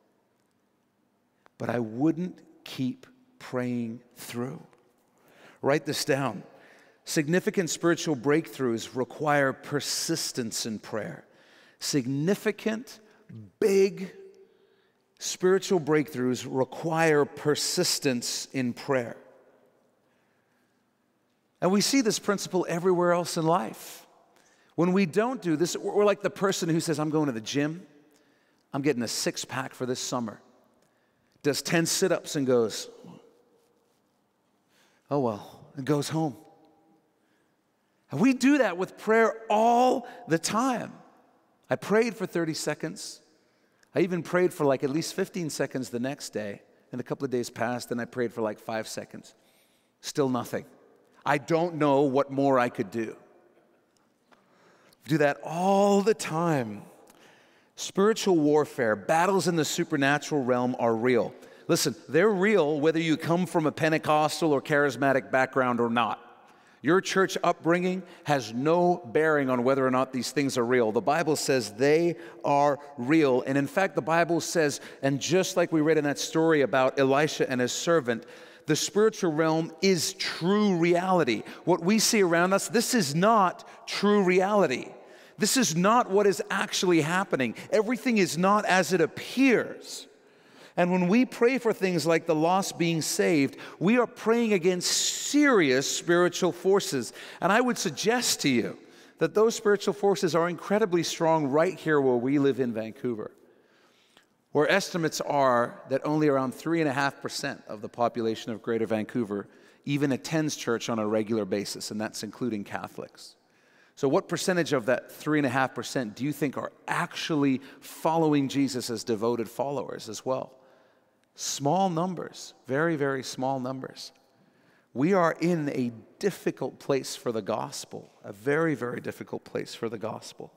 But I wouldn't keep praying through. Write this down. Significant spiritual breakthroughs require persistence in prayer. Significant, big spiritual breakthroughs require persistence in prayer. And we see this principle everywhere else in life. When we don't do this, we're like the person who says, I'm going to the gym. I'm getting a six-pack for this summer. Does ten sit-ups and goes, oh well, and goes home. And we do that with prayer all the time. I prayed for thirty seconds. I even prayed for like at least fifteen seconds the next day. And a couple of days passed, and I prayed for like five seconds. Still nothing. I don't know what more I could do. Do that all the time. Spiritual warfare, battles in the supernatural realm are real. Listen, they're real whether you come from a Pentecostal or charismatic background or not. Your church upbringing has no bearing on whether or not these things are real. The Bible says they are real. And in fact, the Bible says, and just like we read in that story about Elisha and his servant, the spiritual realm is true reality. What we see around us, this is not true reality. This is not what is actually happening. Everything is not as it appears. And when we pray for things like the lost being saved, we are praying against serious spiritual forces. And I would suggest to you that those spiritual forces are incredibly strong right here where we live in Vancouver, where estimates are that only around three point five percent of the population of Greater Vancouver even attends church on a regular basis, and that's including Catholics. So what percentage of that three point five percent do you think are actually following Jesus as devoted followers as well? Small numbers, very, very small numbers. We are in a difficult place for the gospel, a very, very difficult place for the gospel.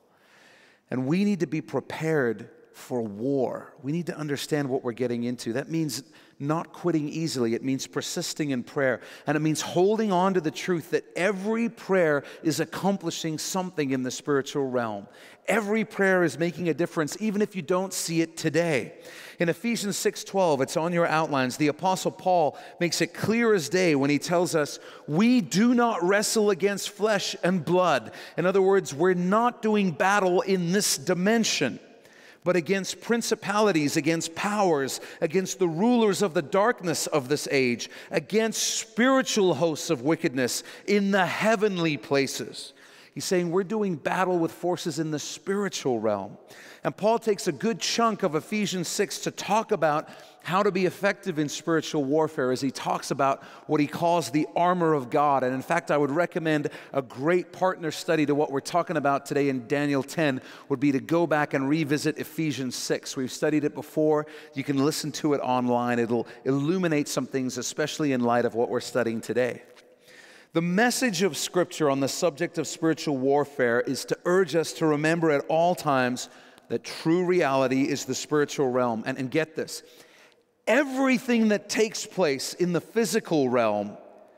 And we need to be prepared for war. We need to understand what we're getting into. That means not quitting easily. It means persisting in prayer. And it means holding on to the truth that every prayer is accomplishing something in the spiritual realm. Every prayer is making a difference, even if you don't see it today. In Ephesians six twelve, it's on your outlines, the Apostle Paul makes it clear as day when he tells us, we do not wrestle against flesh and blood. In other words, we're not doing battle in this dimension, but against principalities, against powers, against the rulers of the darkness of this age, against spiritual hosts of wickedness in the heavenly places. He's saying we're doing battle with forces in the spiritual realm. And Paul takes a good chunk of Ephesians six to talk about how to be effective in spiritual warfare as he talks about what he calls the armor of God. And in fact, I would recommend a great partner study to what we're talking about today in Daniel ten would be to go back and revisit Ephesians six. We've studied it before. You can listen to it online. It'll illuminate some things, especially in light of what we're studying today. The message of Scripture on the subject of spiritual warfare is to urge us to remember at all times that true reality is the spiritual realm. And, and get this, everything that takes place in the physical realm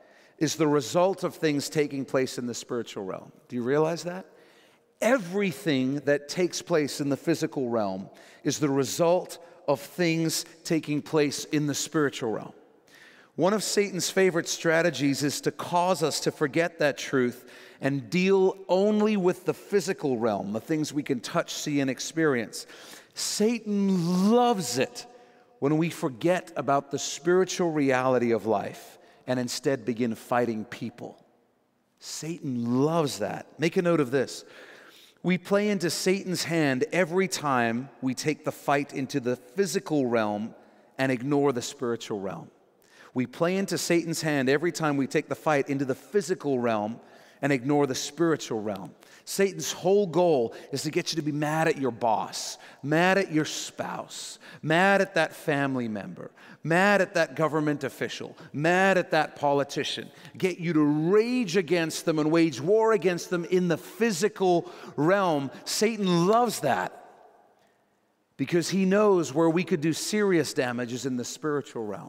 is the result of things taking place in the spiritual realm. Do you realize that? Everything that takes place in the physical realm is the result of things taking place in the spiritual realm. One of Satan's favorite strategies is to cause us to forget that truth and deal only with the physical realm, the things we can touch, see, and experience. Satan loves it when we forget about the spiritual reality of life and instead begin fighting people. Satan loves that. Make a note of this. We play into Satan's hand every time we take the fight into the physical realm and ignore the spiritual realm. We play into Satan's hand every time we take the fight into the physical realm and ignore the spiritual realm. Satan's whole goal is to get you to be mad at your boss, mad at your spouse, mad at that family member, mad at that government official, mad at that politician. Get you to rage against them and wage war against them in the physical realm. Satan loves that because he knows where we could do serious damage is in the spiritual realm.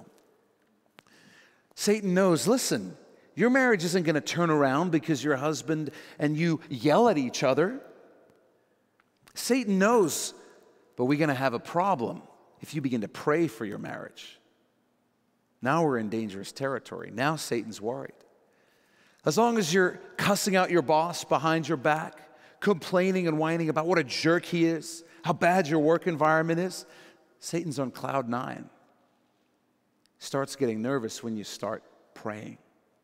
Satan knows, listen, your marriage isn't going to turn around because your husband and you yell at each other. Satan knows, but we're going to have a problem if you begin to pray for your marriage. Now we're in dangerous territory. Now Satan's worried. As long as you're cussing out your boss behind your back, complaining and whining about what a jerk he is, how bad your work environment is, Satan's on cloud nine. Starts getting nervous when you start praying.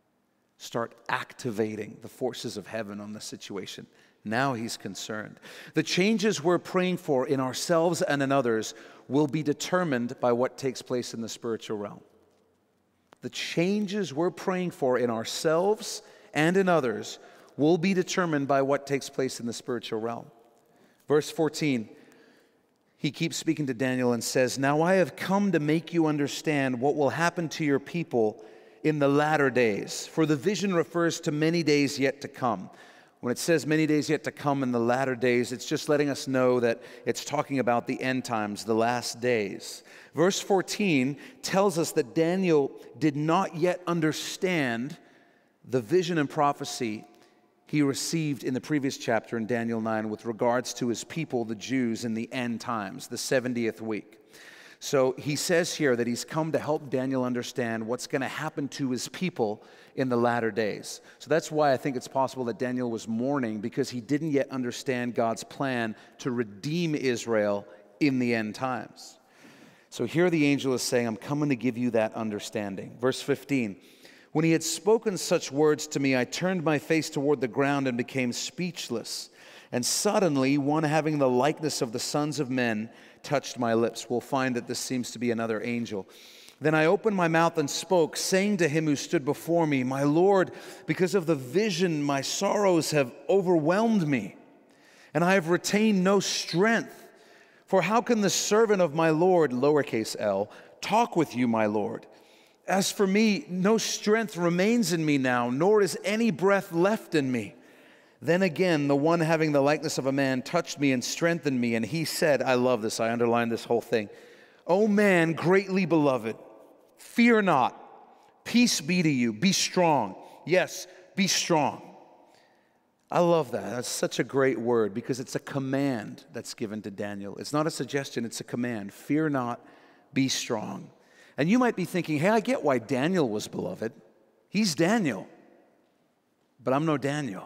Start activating the forces of heaven on the situation. Now he's concerned. The changes we're praying for in ourselves and in others will be determined by what takes place in the spiritual realm. The changes we're praying for in ourselves and in others will be determined by what takes place in the spiritual realm. Verse fourteen, he keeps speaking to Daniel and says, "Now I have come to make you understand what will happen to your people in the latter days. For the vision refers to many days yet to come." When it says many days yet to come in the latter days, it's just letting us know that it's talking about the end times, the last days. Verse fourteen tells us that Daniel did not yet understand the vision and prophecy he received in the previous chapter in Daniel nine with regards to his people, the Jews, in the end times, the seventieth week. So he says here that he's come to help Daniel understand what's going to happen to his people in the latter days. So that's why I think it's possible that Daniel was mourning, because he didn't yet understand God's plan to redeem Israel in the end times. So here the angel is saying, I'm coming to give you that understanding. Verse fifteen, when he had spoken such words to me, I turned my face toward the ground and became speechless. And suddenly one having the likeness of the sons of men touched my lips. We'll find that this seems to be another angel. Then I opened my mouth and spoke, saying to him who stood before me, My Lord, because of the vision, my sorrows have overwhelmed me, and I have retained no strength. For how can the servant of my Lord, lowercase l, talk with you, my Lord? As for me, no strength remains in me now, nor is any breath left in me. Then again, the one having the likeness of a man touched me and strengthened me, and he said, I love this, I underlined this whole thing, O man, greatly beloved, fear not, peace be to you, be strong. Yes, be strong. I love that. That's such a great word, because it's a command that's given to Daniel. It's not a suggestion, it's a command. Fear not, be strong. And you might be thinking, hey, I get why Daniel was beloved. He's Daniel, but I'm no Daniel.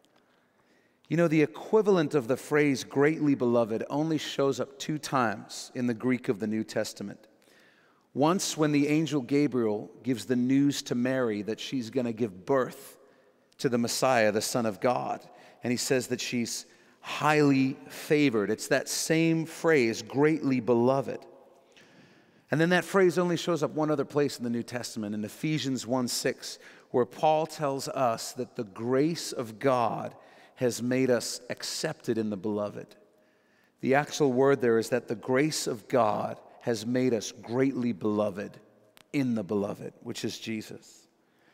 You know, the equivalent of the phrase greatly beloved only shows up two times in the Greek of the New Testament. Once when the angel Gabriel gives the news to Mary that she's going to give birth to the Messiah, the Son of God. And he says that she's highly favored. It's that same phrase, greatly beloved. And then that phrase only shows up one other place in the New Testament, in Ephesians one six, where Paul tells us that the grace of God has made us accepted in the beloved. The actual word there is that the grace of God has made us greatly beloved in the beloved, which is Jesus.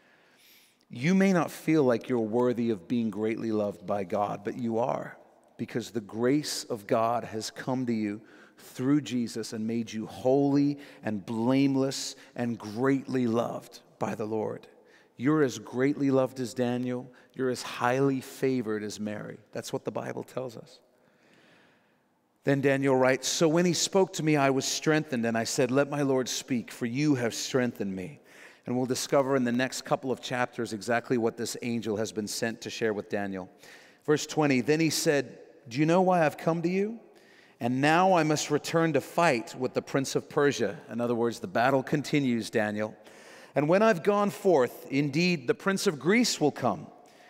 You may not feel like you're worthy of being greatly loved by God, but you are, because the grace of God has come to you through Jesus and made you holy and blameless and greatly loved by the Lord. You're as greatly loved as Daniel. You're as highly favored as Mary. That's what the Bible tells us. Then Daniel writes, "So when he spoke to me, I was strengthened, and I said, 'Let my Lord speak, for you have strengthened me.'" And we'll discover in the next couple of chapters exactly what this angel has been sent to share with Daniel. Verse twenty, "Then he said, 'Do you know why I've come to you? And now I must return to fight with the prince of Persia.'" In other words, the battle continues, Daniel. "And when I've gone forth, indeed, the prince of Greece will come."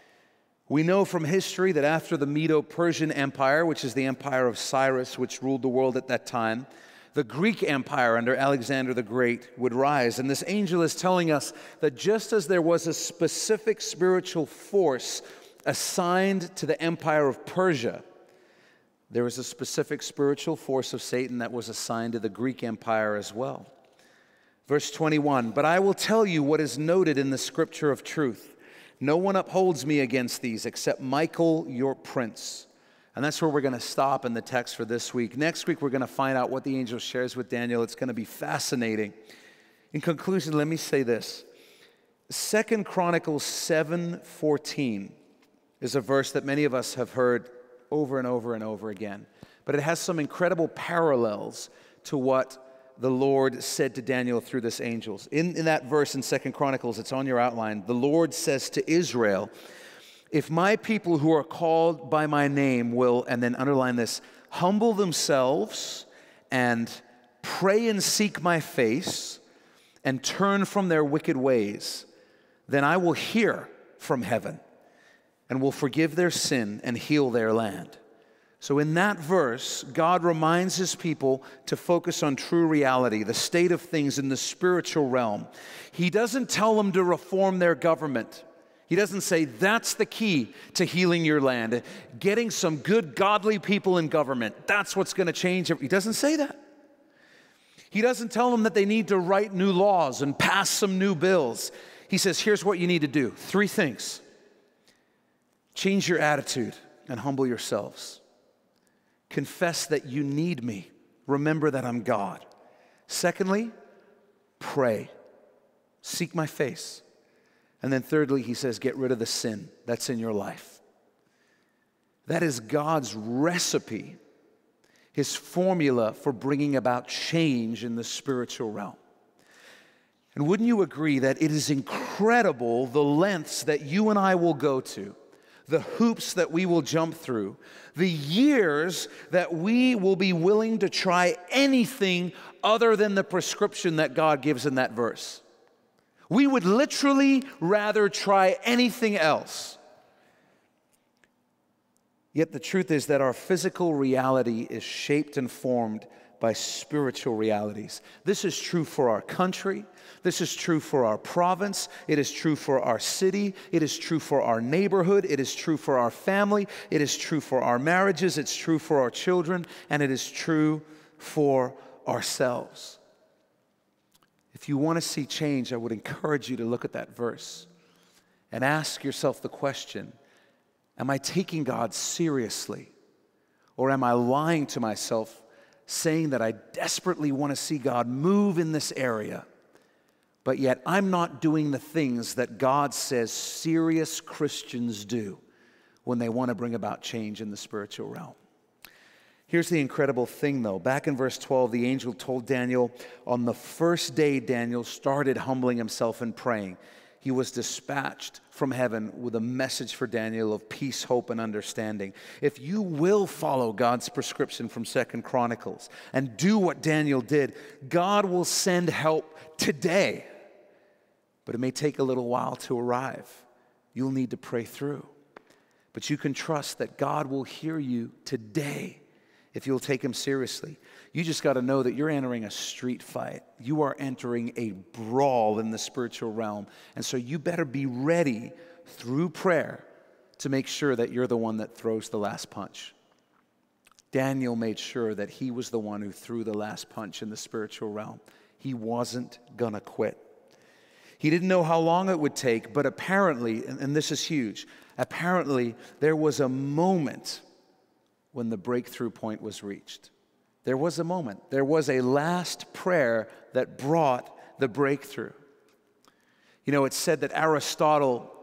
We know from history that after the Medo-Persian Empire, which is the empire of Cyrus, which ruled the world at that time, the Greek Empire under Alexander the Great would rise. And this angel is telling us that just as there was a specific spiritual force assigned to the empire of Persia, there was a specific spiritual force of Satan that was assigned to the Greek Empire as well. Verse twenty-one, "But I will tell you what is noted in the scripture of truth. No one upholds me against these except Michael, your prince." And that's where we're going to stop in the text for this week. Next week, we're going to find out what the angel shares with Daniel. It's going to be fascinating. In conclusion, let me say this. Second Chronicles seven fourteen is a verse that many of us have heard over and over and over again. But it has some incredible parallels to what the Lord said to Daniel through this angel. In, in that verse in Second Chronicles, it's on your outline. The Lord says to Israel, "If my people who are called by my name will," and then underline this, "humble themselves and pray and seek my face and turn from their wicked ways, then I will hear from heaven and will forgive their sin and heal their land." So in that verse, God reminds his people to focus on true reality, the state of things in the spiritual realm. He doesn't tell them to reform their government. He doesn't say that's the key to healing your land. Getting some good, godly people in government, that's what's going to change it. He doesn't say that. He doesn't tell them that they need to write new laws and pass some new bills. He says, here's what you need to do. Three things. Change your attitude and humble yourselves. Confess that you need me. Remember that I'm God. Secondly, pray. Seek my face. And then thirdly, he says, get rid of the sin that's in your life. That is God's recipe, his formula for bringing about change in the spiritual realm. And wouldn't you agree that it is incredible the lengths that you and I will go to, the hoops that we will jump through, the years that we will be willing to try anything other than the prescription that God gives in that verse. We would literally rather try anything else. Yet the truth is that our physical reality is shaped and formed by spiritual realities. This is true for our country. This is true for our province. It is true for our city. It is true for our neighborhood. It is true for our family. It is true for our marriages. It's true for our children. And it is true for ourselves. If you want to see change, I would encourage you to look at that verse and ask yourself the question, am I taking God seriously? Or am I lying to myself, saying that I desperately want to see God move in this area, but yet I'm not doing the things that God says serious Christians do when they want to bring about change in the spiritual realm? Here's the incredible thing, though. Back in verse twelve, the angel told Daniel, on the first day Daniel started humbling himself and praying, he was dispatched from heaven with a message for Daniel of peace, hope, and understanding. If you will follow God's prescription from Second Chronicles and do what Daniel did, God will send help today. But it may take a little while to arrive. You'll need to pray through. But you can trust that God will hear you today if you'll take him seriously. You just got to know that you're entering a street fight. You are entering a brawl in the spiritual realm. And so you better be ready through prayer to make sure that you're the one that throws the last punch. Daniel made sure that he was the one who threw the last punch in the spiritual realm. He wasn't going to quit. He didn't know how long it would take, but apparently, and, and this is huge, apparently there was a moment when the breakthrough point was reached. There was a moment. There was a last prayer that brought the breakthrough. You know, it's said that Aristotle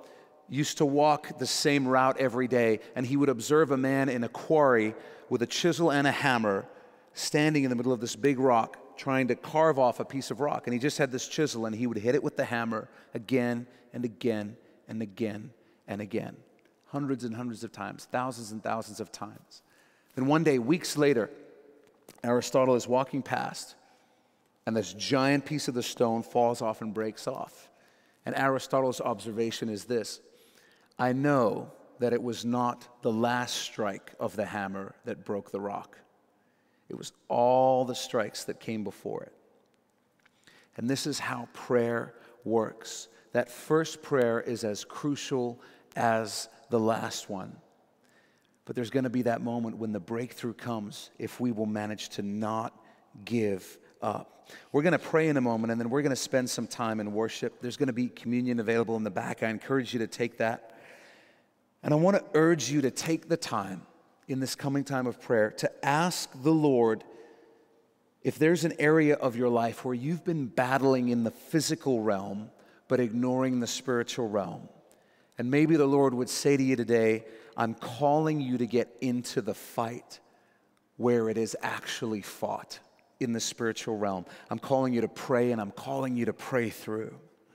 used to walk the same route every day, and he would observe a man in a quarry with a chisel and a hammer standing in the middle of this big rock trying to carve off a piece of rock. And he just had this chisel, and he would hit it with the hammer again and again and again and again, hundreds and hundreds of times, thousands and thousands of times. Then one day, weeks later, Aristotle is walking past, and this giant piece of the stone falls off and breaks off. And Aristotle's observation is this: I know that it was not the last strike of the hammer that broke the rock. It was all the strikes that came before it. And this is how prayer works. That first prayer is as crucial as the last one. But there's going to be that moment when the breakthrough comes if we will manage to not give up. We're going to pray in a moment, and then we're going to spend some time in worship. There's going to be communion available in the back. I encourage you to take that. And I want to urge you to take the time in this coming time of prayer to ask the Lord if there's an area of your life where you've been battling in the physical realm but ignoring the spiritual realm. And maybe the Lord would say to you today, I'm calling you to get into the fight where it is actually fought in the spiritual realm. I'm calling you to pray, and I'm calling you to pray through.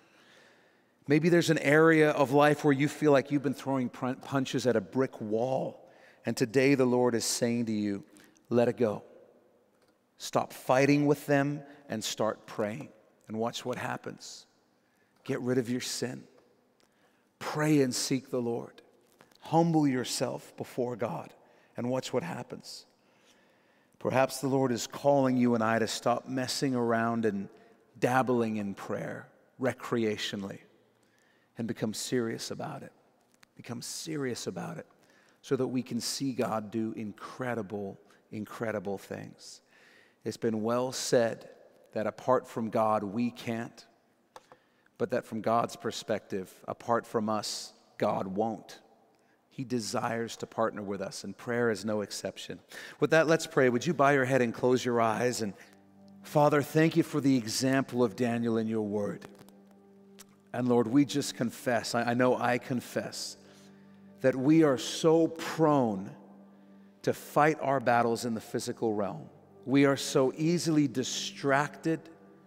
Maybe there's an area of life where you feel like you've been throwing punches at a brick wall. And today the Lord is saying to you, let it go. Stop fighting with them and start praying. And watch what happens. Get rid of your sin. Pray and seek the Lord. Humble yourself before God and watch what happens. Perhaps the Lord is calling you and I to stop messing around and dabbling in prayer recreationally and become serious about it. Become serious about it so that we can see God do incredible, incredible things. It's been well said that apart from God, we can't, but that from God's perspective, apart from us, God won't. He desires to partner with us, and prayer is no exception. With that, let's pray. Would you bow your head and close your eyes? And Father, thank you for the example of Daniel in your word. And Lord, we just confess, I know I confess, that we are so prone to fight our battles in the physical realm. We are so easily distracted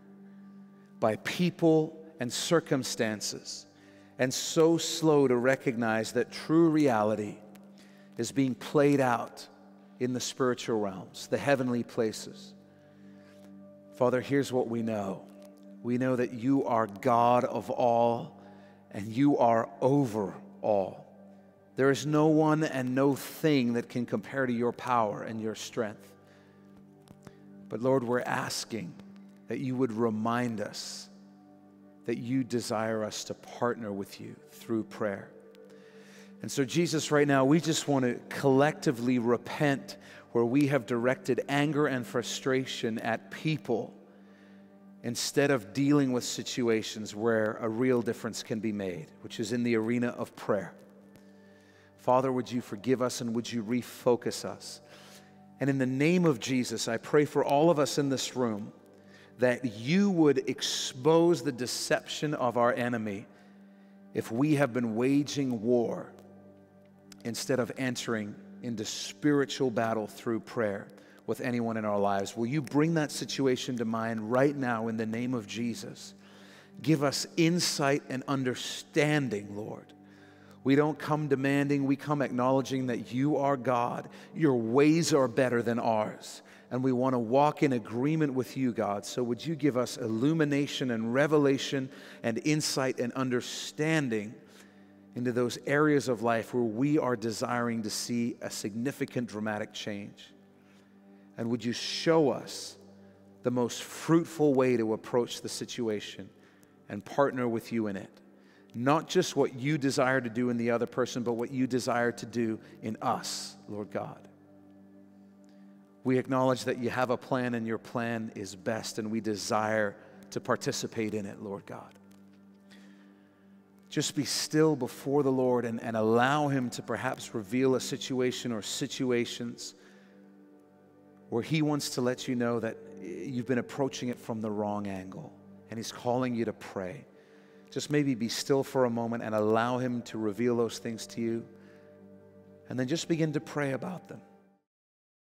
by people and circumstances, and so slow to recognize that true reality is being played out in the spiritual realms, the heavenly places. Father, here's what we know. We know that you are God of all, and you are over all. There is no one and no thing that can compare to your power and your strength. But Lord, we're asking that you would remind us that you desire us to partner with you through prayer. And so, Jesus, right now, we just want to collectively repent where we have directed anger and frustration at people instead of dealing with situations where a real difference can be made, which is in the arena of prayer. Father, would you forgive us and would you refocus us? And in the name of Jesus, I pray for all of us in this room that you would expose the deception of our enemy if we have been waging war instead of entering into spiritual battle through prayer with anyone in our lives. Will you bring that situation to mind right now in the name of Jesus? Give us insight and understanding, Lord. We don't come demanding, we come acknowledging that you are God. Your ways are better than ours. And we want to walk in agreement with you, God. So would you give us illumination and revelation and insight and understanding into those areas of life where we are desiring to see a significant dramatic change. And would you show us the most fruitful way to approach the situation and partner with you in it? Not just what you desire to do in the other person, but what you desire to do in us, Lord God. We acknowledge that you have a plan and your plan is best, and we desire to participate in it, Lord God. Just be still before the Lord and, and allow him to perhaps reveal a situation or situations where he wants to let you know that you've been approaching it from the wrong angle, and he's calling you to pray. just maybe be still for a moment and allow Him to reveal those things to you. And then just begin to pray about them.